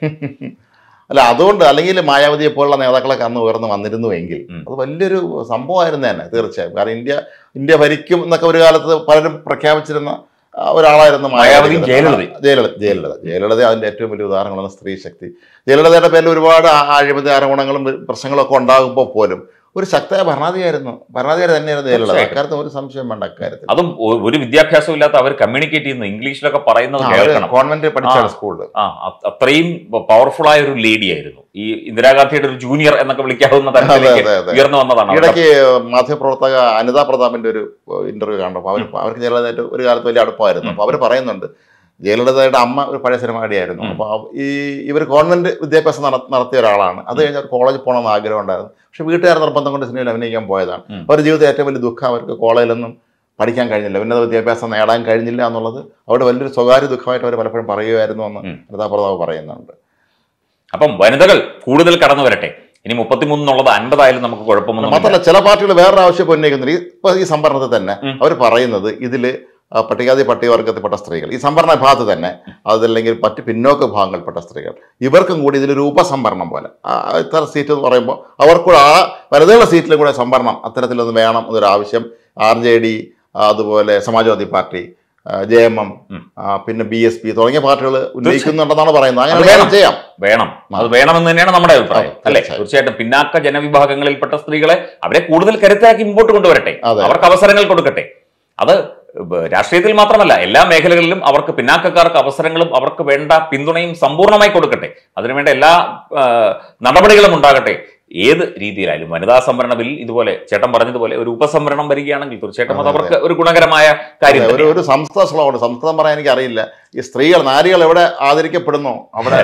അല്ല അതുകൊണ്ട് അല്ലെങ്കിൽ മായാവതിയെ പോലുള്ള നേതാക്കളൊക്കെ അന്ന് ഉയർന്നു വന്നിരുന്നുവെങ്കിൽ അത് വലിയൊരു സംഭവമായിരുന്നു തന്നെ തീർച്ചയായും. കാരണം ഇന്ത്യ ഇന്ത്യ ഭരിക്കും എന്നൊക്കെ ഒരു കാലത്ത് പലരും പ്രഖ്യാപിച്ചിരുന്ന ഒരാളായിരുന്നു മായാവതി. ജയലളിത ജയലളിത ജയലളിത ജയലളിത അതിൻ്റെ ഏറ്റവും വലിയ ഉദാഹരണങ്ങളാണ് സ്ത്രീ ശക്തി. ജയലളിതയുടെ പേരിൽ ഒരുപാട് അഴിമതി ആരോപണങ്ങളും പ്രശ്നങ്ങളൊക്കെ ഉണ്ടാകുമ്പോൾ പോലും ഒരു ശക്തമായ ഭരണാധികാരിയായിരുന്നു ഭരണാധികാരി തന്നെയായിരുന്നു ജയലളിത. അക്കാര്യത്തിൽ ഒരു സംശയം വേണ്ട. അക്കാര്യത്തിൽ അതും ഒരു വിദ്യാഭ്യാസം ഇല്ലാത്ത അവർ കമ്മ്യൂണിക്കേറ്റ് ചെയ്യുന്നു, ഇംഗ്ലീഷിലൊക്കെ പറയുന്നത് കോൺവെന്റ് പഠിച്ചാണ് സ്കൂളിൽ. ആ അത്രയും പവർഫുൾ ആയ ഒരു ലേഡി ആയിരുന്നു. ഈ ഇന്ദിരാഗാന്ധിയുടെ ഒരു ജൂനിയർ എന്നൊക്കെ വിളിക്കാവുന്ന തരത്തിലേക്ക് ഉയർന്നു വന്നതാണ്. ഇടയ്ക്ക് മാധ്യമപ്രവർത്തക അനിത പ്രതാപിന്റെ ഒരു ഇന്റർവ്യൂ കണ്ടപ്പോൾ അവർ അവർക്ക് ജയലളിതയായിട്ട് ഒരു കാലത്ത് വലിയ അടുപ്പമായിരുന്നു. അപ്പോൾ അവർ പറയുന്നുണ്ട് ജയലളിതയുടെ അമ്മ ഒരു പഴയ സിനിമാടിയായിരുന്നു. അപ്പോൾ ഈ ഇവർ ഗവൺമെന്റ് വിദ്യാഭ്യാസം നടത്തിയ ഒരാളാണ്. അത് കഴിഞ്ഞ് അവർ കോളേജിൽ പോകണമെന്ന് ആഗ്രഹം ഉണ്ടായിരുന്നു. പക്ഷെ വീട്ടുകാർ നിർബന്ധം കൊണ്ട് സിനിമയിൽ അഭിനയിക്കാൻ പോയതാണ്. അവരുടെ ജീവിതത്തിൽ ഏറ്റവും വലിയ ദുഃഖം അവർക്ക് കോളേജിലൊന്നും പഠിക്കാൻ കഴിഞ്ഞില്ല, ഉന്നത വിദ്യാഭ്യാസം നേടാൻ കഴിഞ്ഞില്ല എന്നുള്ളത് അവരുടെ വലിയൊരു സ്വകാര്യ ദുഃഖമായിട്ട് അവർ പലപ്പോഴും പറയുമായിരുന്നു എന്ന് അനിതാ പ്രതാപ് പറയുന്നുണ്ട്. അപ്പം വനിതകൾ കൂടുതൽ കടന്നു വരട്ടെ. ഇനി മുപ്പത്തിമൂന്നുള്ളത് അൻപതായാലും നമുക്ക് കുഴപ്പമൊന്നും മാത്രമല്ല, ചില പാർട്ടികൾ വേറൊരു ആവശ്യം ഉന്നയിക്കുന്നുണ്ട്. ഇപ്പൊ ഈ സംവരണത്തിൽ തന്നെ അവർ പറയുന്നത് ഇതില് പട്ടികാതി പട്ടികവർഗത്തിൽപ്പെട്ട സ്ത്രീകൾ, ഈ സംവരണ വിഭാഗത്ത് തന്നെ അതല്ലെങ്കിൽ മറ്റ് പിന്നോക്ക വിഭാഗങ്ങളിൽപ്പെട്ട സ്ത്രീകൾ, ഇവർക്കും കൂടി ഇതിലൊരു ഉപസംവരണം പോലെ ഇത്ര സീറ്റ് എന്ന് പറയുമ്പോൾ അവർക്കൂടെ ആ വനിതകളുടെ സീറ്റിലും കൂടെ സംവരണം അത്തരത്തിലൊന്ന് വേണം എന്നൊരു ആവശ്യം ആർ ജെ ഡി, അതുപോലെ Samajwadi party, J M M, പിന്നെ ബി എസ് പി തുടങ്ങിയ പാർട്ടികൾ ഉന്നയിക്കുന്നുണ്ടെന്നാണ് പറയുന്നത്. അങ്ങനെ വേണം ചെയ്യാം വേണം അത് വേണമെന്ന് തന്നെയാണ് നമ്മുടെ അഭിപ്രായം, അല്ലെ? തീർച്ചയായിട്ടും പിന്നാക്ക ജനവിഭാഗങ്ങളിൽപ്പെട്ട സ്ത്രീകളെ അവരെ കൂടുതൽ കരുത്താക്കി മുമ്പോട്ട് കൊണ്ടുവരട്ടെ, അവർക്ക് അവസരങ്ങൾ കൊടുക്കട്ടെ. അത് രാഷ്ട്രീയത്തിൽ മാത്രമല്ല എല്ലാ മേഖലകളിലും അവർക്ക് പിന്നാക്കക്കാർക്ക് അവസരങ്ങളും അവർക്ക് വേണ്ട പിന്തുണയും സമ്പൂർണ്ണമായി കൊടുക്കട്ടെ. അതിനുവേണ്ട എല്ലാ നടപടികളും ഉണ്ടാകട്ടെ. ഏത് രീതിയിലായാലും വനിതാ സംവരണ ബിൽ ഇതുപോലെ ചേട്ടൻ പറഞ്ഞതുപോലെ ഒരു ഉപസംവരണം വരികയാണെങ്കിൽ തീർച്ചയായിട്ടും അത് അവർക്ക് ഒരു ഗുണകരമായ കാര്യം. ഒരു ഒരു സംസ്കൃത ശ്ലോകമുണ്ട്, സംസ്കൃതം പറയാൻ എനിക്ക് അറിയില്ല. ഈ സ്ത്രീകൾ നാരികൾ എവിടെ ആദരിക്കപ്പെടുന്നു അവിടെ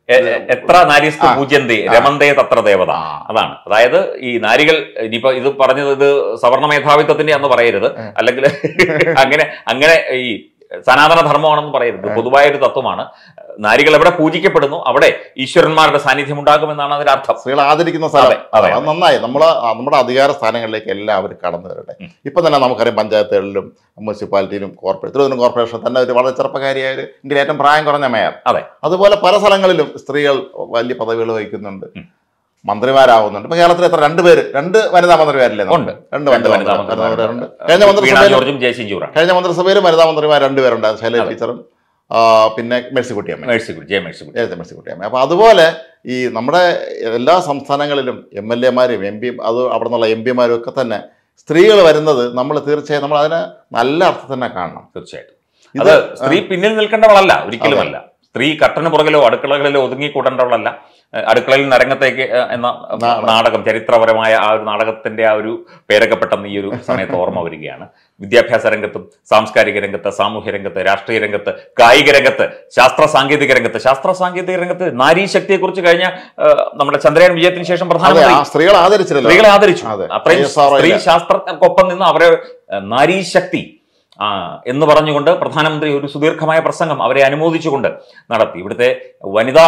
എത്ര നാരീസ്തു പൂജ്യന്തേ രമന്തേ തത്ര ദേവത. അതാണ്, അതായത് ഈ നാരികൾ ഇനിയിപ്പോ ഇത് പറഞ്ഞത് ഇത് സവർണ മേധാവിത്വത്തിന്റെ അന്ന് പറയരുത്, അല്ലെങ്കിൽ അങ്ങനെ അങ്ങനെ ഈ സനാതന ധർമ്മമാണെന്ന് പറയരുത്. പൊതുവായൊരു തത്വമാണ്. നാരികൾ എവിടെ പൂജിക്കപ്പെടുന്നു അവിടെ ഈശ്വരന്മാരുടെ സാന്നിധ്യം ഉണ്ടാകുമെന്നാണ് അതിന്റെ അർത്ഥം. സ്ത്രീകൾ ആദരിക്കുന്ന സ്ഥലം അത് നന്നായി. നമ്മൾ നമ്മുടെ അധികാര സ്ഥാനങ്ങളിലേക്ക് എല്ലാവരും കടന്നു വരട്ടെ. ഇപ്പൊ തന്നെ നമുക്കറിയാം പഞ്ചായത്തുകളിലും മുനിസിപ്പാലിറ്റിയിലും കോർപ്പറേറ്റ് തിരുവനന്തപുരം കോർപ്പറേഷൻ തന്നെ ഒരു വളരെ ചെറുപ്പക്കാരിയായ ഒരു ഇന്ത്യയിൽ ഏറ്റവും പ്രായം കുറഞ്ഞ മേയർ. അതെ, അതുപോലെ പല സ്ഥലങ്ങളിലും സ്ത്രീകൾ വലിയ പദവികൾ വഹിക്കുന്നുണ്ട്, മന്ത്രിമാരാവുന്നുണ്ട്. ഇപ്പൊ കേരളത്തിൽ എത്ര രണ്ടുപേര് രണ്ട് വനിതാ മന്ത്രിമാരില്ലേ? ഉണ്ട്, രണ്ട് വനിതാ മന്ത്രിമാരുണ്ട്. കഴിഞ്ഞ മന്ത്രിസഭയിലും കഴിഞ്ഞ മന്ത്രിസഭയിലും വനിതാ മന്ത്രിമാർ രണ്ടുപേരുണ്ടായിരുന്നു, ശൈലജ ടീച്ചറും പിന്നെ മേഴ്സിക്കുട്ടിയമ്മ മേഴ്സിക്കുട്ടി ജയ മേഴ്സിക്കുട്ടി ജയ മേഴ്സിക്കുട്ടിയമ്മ. അപ്പോൾ അതുപോലെ ഈ നമ്മുടെ എല്ലാ സംസ്ഥാനങ്ങളിലും എം എൽ എമാരും എം പിയും അത് അവിടെ നിന്നുള്ള എം പിമാരും ഒക്കെ തന്നെ സ്ത്രീകൾ വരുന്നത് നമ്മൾ തീർച്ചയായും നമ്മൾ അതിനെ നല്ല അർത്ഥത്തിൽ തന്നെ കാണണം. തീർച്ചയായിട്ടും അത് സ്ത്രീ പിന്നിൽ നിൽക്കേണ്ടവളല്ല, ഒരിക്കലുമല്ല. സ്ത്രീ കട്ടന് പുറകിലോ അടുക്കളകളിലോ ഒതുങ്ങിക്കൂടേണ്ടവളല്ല. അടുക്കളയിൽ നരങ്ങത്തേക്ക് എന്ന നാടകം, ചരിത്രപരമായ ആ ഒരു നാടകത്തിന്റെ ആ ഒരു പേരൊക്കെ പെട്ടെന്ന് ഈ ഒരു സമയത്ത് ഓർമ്മ വരികയാണ്. വിദ്യാഭ്യാസ രംഗത്തും സാംസ്കാരിക രംഗത്ത്, സാമൂഹ്യ രംഗത്ത്, രാഷ്ട്രീയ രംഗത്ത്, കായിക രംഗത്ത്, ശാസ്ത്ര സാങ്കേതിക രംഗത്ത് ശാസ്ത്ര സാങ്കേതിക രംഗത്ത് നാരീശക്തിയെ കുറിച്ച് കഴിഞ്ഞ നമ്മുടെ ചന്ദ്രയാൻ വിജയത്തിന് ശേഷം പ്രധാനമന്ത്രി സ്ത്രീകളെ ആദരിച്ചു സ്ത്രീകളെ ആദരിച്ചു അത്രയും സ്ത്രീ ശാസ്ത്രജ്ഞർക്കൊപ്പം നിന്ന് അവരെ നാരീശക്തി ആ എന്ന് പറഞ്ഞുകൊണ്ട് പ്രധാനമന്ത്രി ഒരു സുദീർഘമായ പ്രസംഗം അവരെ അനുമോദിച്ചുകൊണ്ട് നടത്തി. ഇവിടുത്തെ വനിതാ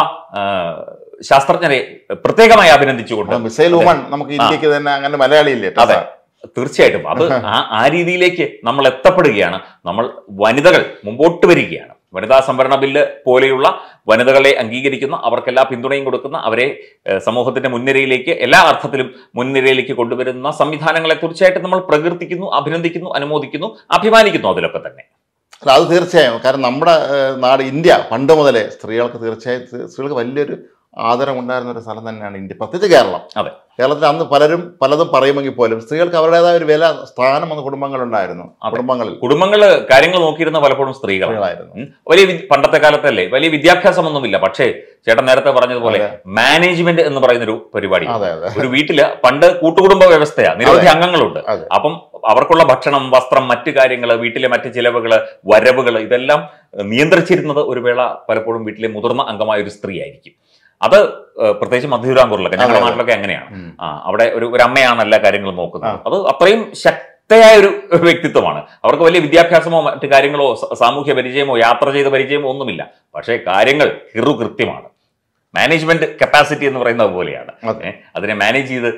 ശാസ്ത്രജ്ഞരെ പ്രത്യേകമായി അഭിനന്ദിച്ചുകൊണ്ട് മിസൈൽ വുമൺ നമുക്ക് ഇന്ത്യക്ക് തന്നെ അങ്ങനെ മലയാളിയില്ലേ? അതെ, തീർച്ചയായിട്ടും അത് ആ ആ രീതിയിലേക്ക് നമ്മൾ എത്തപ്പെടുകയാണ്. നമ്മൾ വനിതകൾ മുമ്പോട്ട് വരികയാണ്. വനിതാ സംവരണ ബില്ല് പോലെയുള്ള വനിതകളെ അംഗീകരിക്കുന്ന, അവർക്കെല്ലാ പിന്തുണയും കൊടുക്കുന്ന, അവരെ സമൂഹത്തിന്റെ മുൻനിരയിലേക്ക് എല്ലാ അർത്ഥത്തിലും മുൻനിരയിലേക്ക് കൊണ്ടുവരുന്ന സംവിധാനങ്ങളെ തീർച്ചയായിട്ടും നമ്മൾ പ്രകീർത്തിക്കുന്നു, അഭിനന്ദിക്കുന്നു, അനുമോദിക്കുന്നു, അഭിമാനിക്കുന്നു അതിലൊക്കെ തന്നെ. അല്ല, അത് തീർച്ചയായും. കാരണം നമ്മുടെ നാട് ഇന്ത്യ പണ്ട് മുതലേ സ്ത്രീകൾക്ക് തീർച്ചയായും സ്ത്രീകൾക്ക് വലിയൊരു ആദരം ഉണ്ടായിരുന്ന ഒരു സ്ഥലം തന്നെയാണ് ഇന്ത്യ, പ്രത്യേകിച്ച് കേരളം. അതെ, കേരളത്തിൽ അന്ന് പലരും പലതും പറയുമെങ്കിൽ പോലും സ്ത്രീകൾക്ക് അവരുടേതായ ഒരു വില സ്ഥാനം വന്ന കുടുംബങ്ങളുണ്ടായിരുന്നു. കുടുംബങ്ങളിൽ കുടുംബങ്ങൾ കാര്യങ്ങൾ നോക്കിയിരുന്ന പലപ്പോഴും സ്ത്രീകളായിരുന്നു. വലിയ പണ്ടത്തെ കാലത്തല്ലേ വലിയ വിദ്യാഭ്യാസമൊന്നുമില്ല. പക്ഷേ ചേട്ടൻ നേരത്തെ പറഞ്ഞതുപോലെ മാനേജ്മെന്റ് എന്ന് പറയുന്ന ഒരു പരിപാടി ഒരു വീട്ടില് പണ്ട് കൂട്ടുകുടുംബ വ്യവസ്ഥയാണ്, നിരവധി അംഗങ്ങളുണ്ട്. അപ്പം അവർക്കുള്ള ഭക്ഷണം, വസ്ത്രം, മറ്റു കാര്യങ്ങൾ, വീട്ടിലെ മറ്റ് ചിലവുകള്, വരവുകൾ ഇതെല്ലാം നിയന്ത്രിച്ചിരുന്നത് ഒരു വേള പലപ്പോഴും വീട്ടിലെ മുതിർന്ന അംഗമായ ഒരു സ്ത്രീ ആയിരിക്കും. അത് പ്രത്യേകിച്ച് മധ്യതിരാങ്കൂറിലൊക്കെ ഞങ്ങളുടെ നാട്ടിലൊക്കെ അങ്ങനെയാണ്. ആ അവിടെ ഒരു ഒരു അമ്മയാണ് എല്ലാ കാര്യങ്ങളും നോക്കുന്നത്. അത് അത്രയും ശക്തയായ ഒരു വ്യക്തിത്വമാണ്. അവർക്ക് വലിയ വിദ്യാഭ്യാസമോ മറ്റു കാര്യങ്ങളോ സാമൂഹ്യ പരിചയമോ യാത്ര ചെയ്ത പരിചയമോ ഒന്നുമില്ല. പക്ഷേ കാര്യങ്ങൾ കിറു കൃത്യമാണ്. മാനേജ്മെന്റ് കപ്പാസിറ്റി എന്ന് പറയുന്നത് പോലെയാണ്. അതിനെ മാനേജ് ചെയ്ത്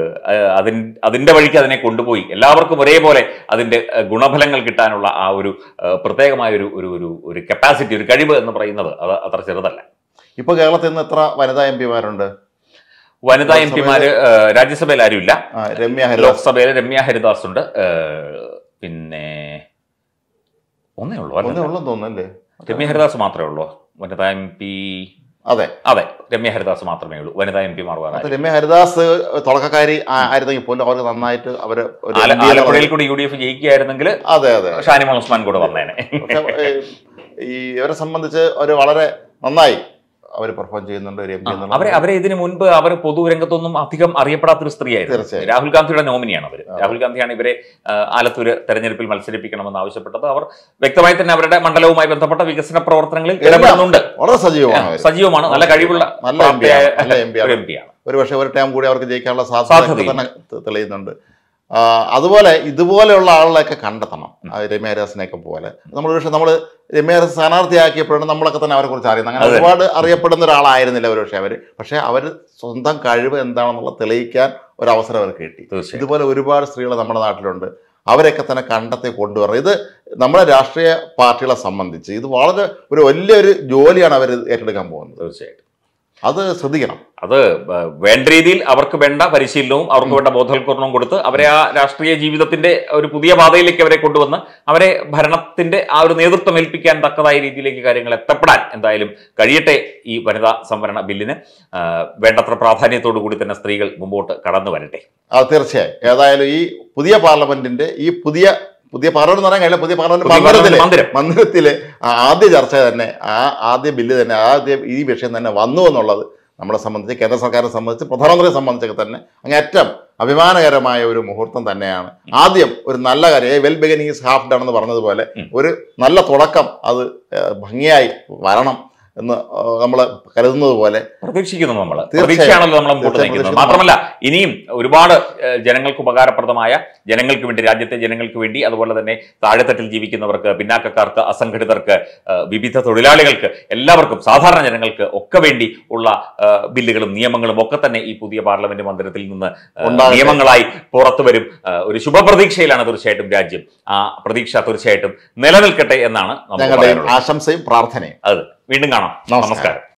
അതിൻ അതിന്റെ വഴിക്ക് അതിനെ കൊണ്ടുപോയി എല്ലാവർക്കും ഒരേപോലെ അതിന്റെ ഗുണഫലങ്ങൾ കിട്ടാനുള്ള ആ ഒരു പ്രത്യേകമായ ഒരു ഒരു ഒരു കപ്പാസിറ്റി, ഒരു കഴിവ് എന്ന് പറയുന്നത് അത് അത്ര ചെറുതല്ല. ഇപ്പൊ കേരളത്തിൽ നിന്ന് എത്ര വനിതാ എം പിമാരുണ്ട്? വനിതാ എം പിമാര് രാജ്യസഭയിൽ ആരുമില്ല. രമ്യ ലോക്സഭയിൽ രമ്യ ഹരിദാസ് ഉണ്ട്. പിന്നെ ഒന്നേ ഉള്ളൂ ഒന്നേ ഉള്ളൂ തോന്നുന്നല്ലേ? രമ്യ ഹരിദാസ് മാത്രമേ ഉള്ളൂ വനിതാ എം പി. അതെ അതെ, രമ്യ ഹരിദാസ് മാത്രമേ ഉള്ളൂ വനിതാ എം പിമാർ. രമ്യ ഹരിദാസ് തുടക്കക്കാരി ആയിരുന്നെങ്കിൽ പോലും അവർക്ക് നന്നായിട്ട് അവര് ആലപ്പുഴയിൽ കൂടി യു ഡി എഫ് ജയിക്കുകയായിരുന്നെങ്കിൽ അതെ അതെ ഷാനിമോൾ ഉസ്മാൻ കൂടെ വന്നേനെ. ഈ ഇവരെ സംബന്ധിച്ച് ഒരു വളരെ നന്നായി അവർ പെർഫോം ചെയ്യുന്നുണ്ട്. അവരെ അവരെ ഇതിനു മുൻപ് അവർ പൊതുരംഗത്തൊന്നും അധികം അറിയപ്പെടാത്തൊരു സ്ത്രീയായിരുന്നു. രാഹുൽ ഗാന്ധിയുടെ നോമിനിയാണ് അവർ. രാഹുൽ ഗാന്ധിയാണ് ഇവരെ ആലത്തൂര് തെരഞ്ഞെടുപ്പിൽ മത്സരിപ്പിക്കണമെന്ന് ആവശ്യപ്പെട്ടത്. അവർ വ്യക്തമായി തന്നെ അവരുടെ മണ്ഡലവുമായി ബന്ധപ്പെട്ട വികസന പ്രവർത്തനങ്ങളിൽ ഇടപെടുന്നുണ്ട്. വളരെ സജീവമാണ് സജീവമാണ് നല്ല കഴിവുള്ള എം പിയാണ്. ഒരു പക്ഷേ ഒരു ടൈം കൂടി അവർക്ക് ജയിക്കാനുള്ള സാധ്യത തന്നെ തെളിയുന്നുണ്ട്. അതുപോലെ ഇതുപോലെയുള്ള ആളുകളെയൊക്കെ കണ്ടെത്തണം. രമ്യ ഹരിദാസിനെയൊക്കെ പോലെ നമ്മൾ പക്ഷേ നമ്മൾ രമ്യ ഹരിദാസ് സ്ഥാനാർത്ഥിയാക്കിയപ്പോഴാണ് നമ്മളൊക്കെ തന്നെ അവരെ കുറിച്ച് അറിയുന്നത്. അങ്ങനെ ഒരുപാട് അറിയപ്പെടുന്ന ഒരാളായിരുന്നില്ല ഒരു പക്ഷേ അവർ. പക്ഷേ അവർ സ്വന്തം കഴിവ് എന്താണെന്നുള്ള തെളിയിക്കാൻ ഒരു അവസരം അവർക്ക് കിട്ടി. ഇതുപോലെ ഒരുപാട് സ്ത്രീകൾ നമ്മുടെ നാട്ടിലുണ്ട്. അവരെയൊക്കെ തന്നെ കണ്ടെത്തി കൊണ്ടുവരണം. ഇത് നമ്മുടെ രാഷ്ട്രീയ പാർട്ടികളെ സംബന്ധിച്ച് ഇത് വളരെ ഒരു വലിയൊരു ജോലിയാണ് അവർ ഏറ്റെടുക്കാൻ പോകുന്നത്. തീർച്ചയായിട്ടും അത് ശ്രദ്ധിക്കണം. അത് വേണ്ട രീതിയിൽ അവർക്ക് വേണ്ട പരിശീലനവും അവർക്ക് വേണ്ട ബോധവൽക്കരണവും കൊടുത്ത് അവരെ ആ രാഷ്ട്രീയ ജീവിതത്തിന്റെ ഒരു പുതിയ പാതയിലേക്ക് അവരെ കൊണ്ടുവന്ന് അവരെ ഭരണത്തിന്റെ ആ ഒരു നേതൃത്വം ഏൽപ്പിക്കാൻ തക്കതായ രീതിയിലേക്ക് കാര്യങ്ങൾ എത്തപ്പെടാൻ എന്തായാലും കഴിയട്ടെ. ഈ വനിതാ സംവരണ ബില്ലിന് വേണ്ടത്ര പ്രാധാന്യത്തോടു കൂടി തന്നെ സ്ത്രീകൾ മുമ്പോട്ട് കടന്നു വരട്ടെ. അത് തീർച്ചയായും. ഏതായാലും ഈ പുതിയ പാർലമെന്റിന്റെ ഈ പുതിയ പുതിയ പാർലമെന്റ് എന്ന് പറയാൻ കഴിയില്ല, പുതിയ പാർലമെന്റ് മന്ദിരത്തിലെ മന്ദിരത്തിലെ ആദ്യ ചർച്ച തന്നെ ആ ആദ്യ ബില്ല് തന്നെ ആദ്യ ഈ വിഷയം തന്നെ വന്നു എന്നുള്ളത് നമ്മളെ സംബന്ധിച്ച്, കേന്ദ്ര സർക്കാരിനെ സംബന്ധിച്ച്, പ്രധാനമന്ത്രിയെ സംബന്ധിച്ചൊക്കെ തന്നെ അങ്ങേറ്റം അഭിമാനകരമായ ഒരു മുഹൂർത്തം തന്നെയാണ്. ആദ്യം ഒരു നല്ല കാര്യം, well beginning is half done എന്ന് പറഞ്ഞതുപോലെ ഒരു നല്ല തുടക്കം അത് ഭംഗിയായി വരണം എന്ന് നമ്മൾ കരുതുന്നത് പോലെ പ്രതീക്ഷിക്കുന്നു. നമ്മൾ പ്രതീക്ഷയാണല്ലോ നമ്മൾ മുമ്പോട്ട് നയിക്കുന്നത്. മാത്രമല്ല ഇനിയും ഒരുപാട് ജനങ്ങൾക്ക് ഉപകാരപ്രദമായ, ജനങ്ങൾക്ക് വേണ്ടി, രാജ്യത്തെ ജനങ്ങൾക്ക് വേണ്ടി, അതുപോലെ തന്നെ താഴെത്തട്ടിൽ ജീവിക്കുന്നവർക്ക്, പിന്നാക്കക്കാർക്ക്, അസംഘടിതർക്ക്, വിവിധ തൊഴിലാളികൾക്ക്, എല്ലാവർക്കും, സാധാരണ ജനങ്ങൾക്ക് ഒക്കെ വേണ്ടി ഉള്ള ബില്ലുകളും നിയമങ്ങളും ഒക്കെ തന്നെ ഈ പുതിയ പാർലമെന്റ് മന്ദിരത്തിൽ നിന്ന് നിയമങ്ങളായി പുറത്തു വരും. ഒരു ശുഭപ്രതീക്ഷയിലാണ് തീർച്ചയായിട്ടും രാജ്യം. ആ പ്രതീക്ഷ തീർച്ചയായിട്ടും നിലനിൽക്കട്ടെ എന്നാണ് നമ്മുടെ ആശംസയും പ്രാർത്ഥനയും. അത് വീണ്ടും കാണാം. നമസ്കാരം.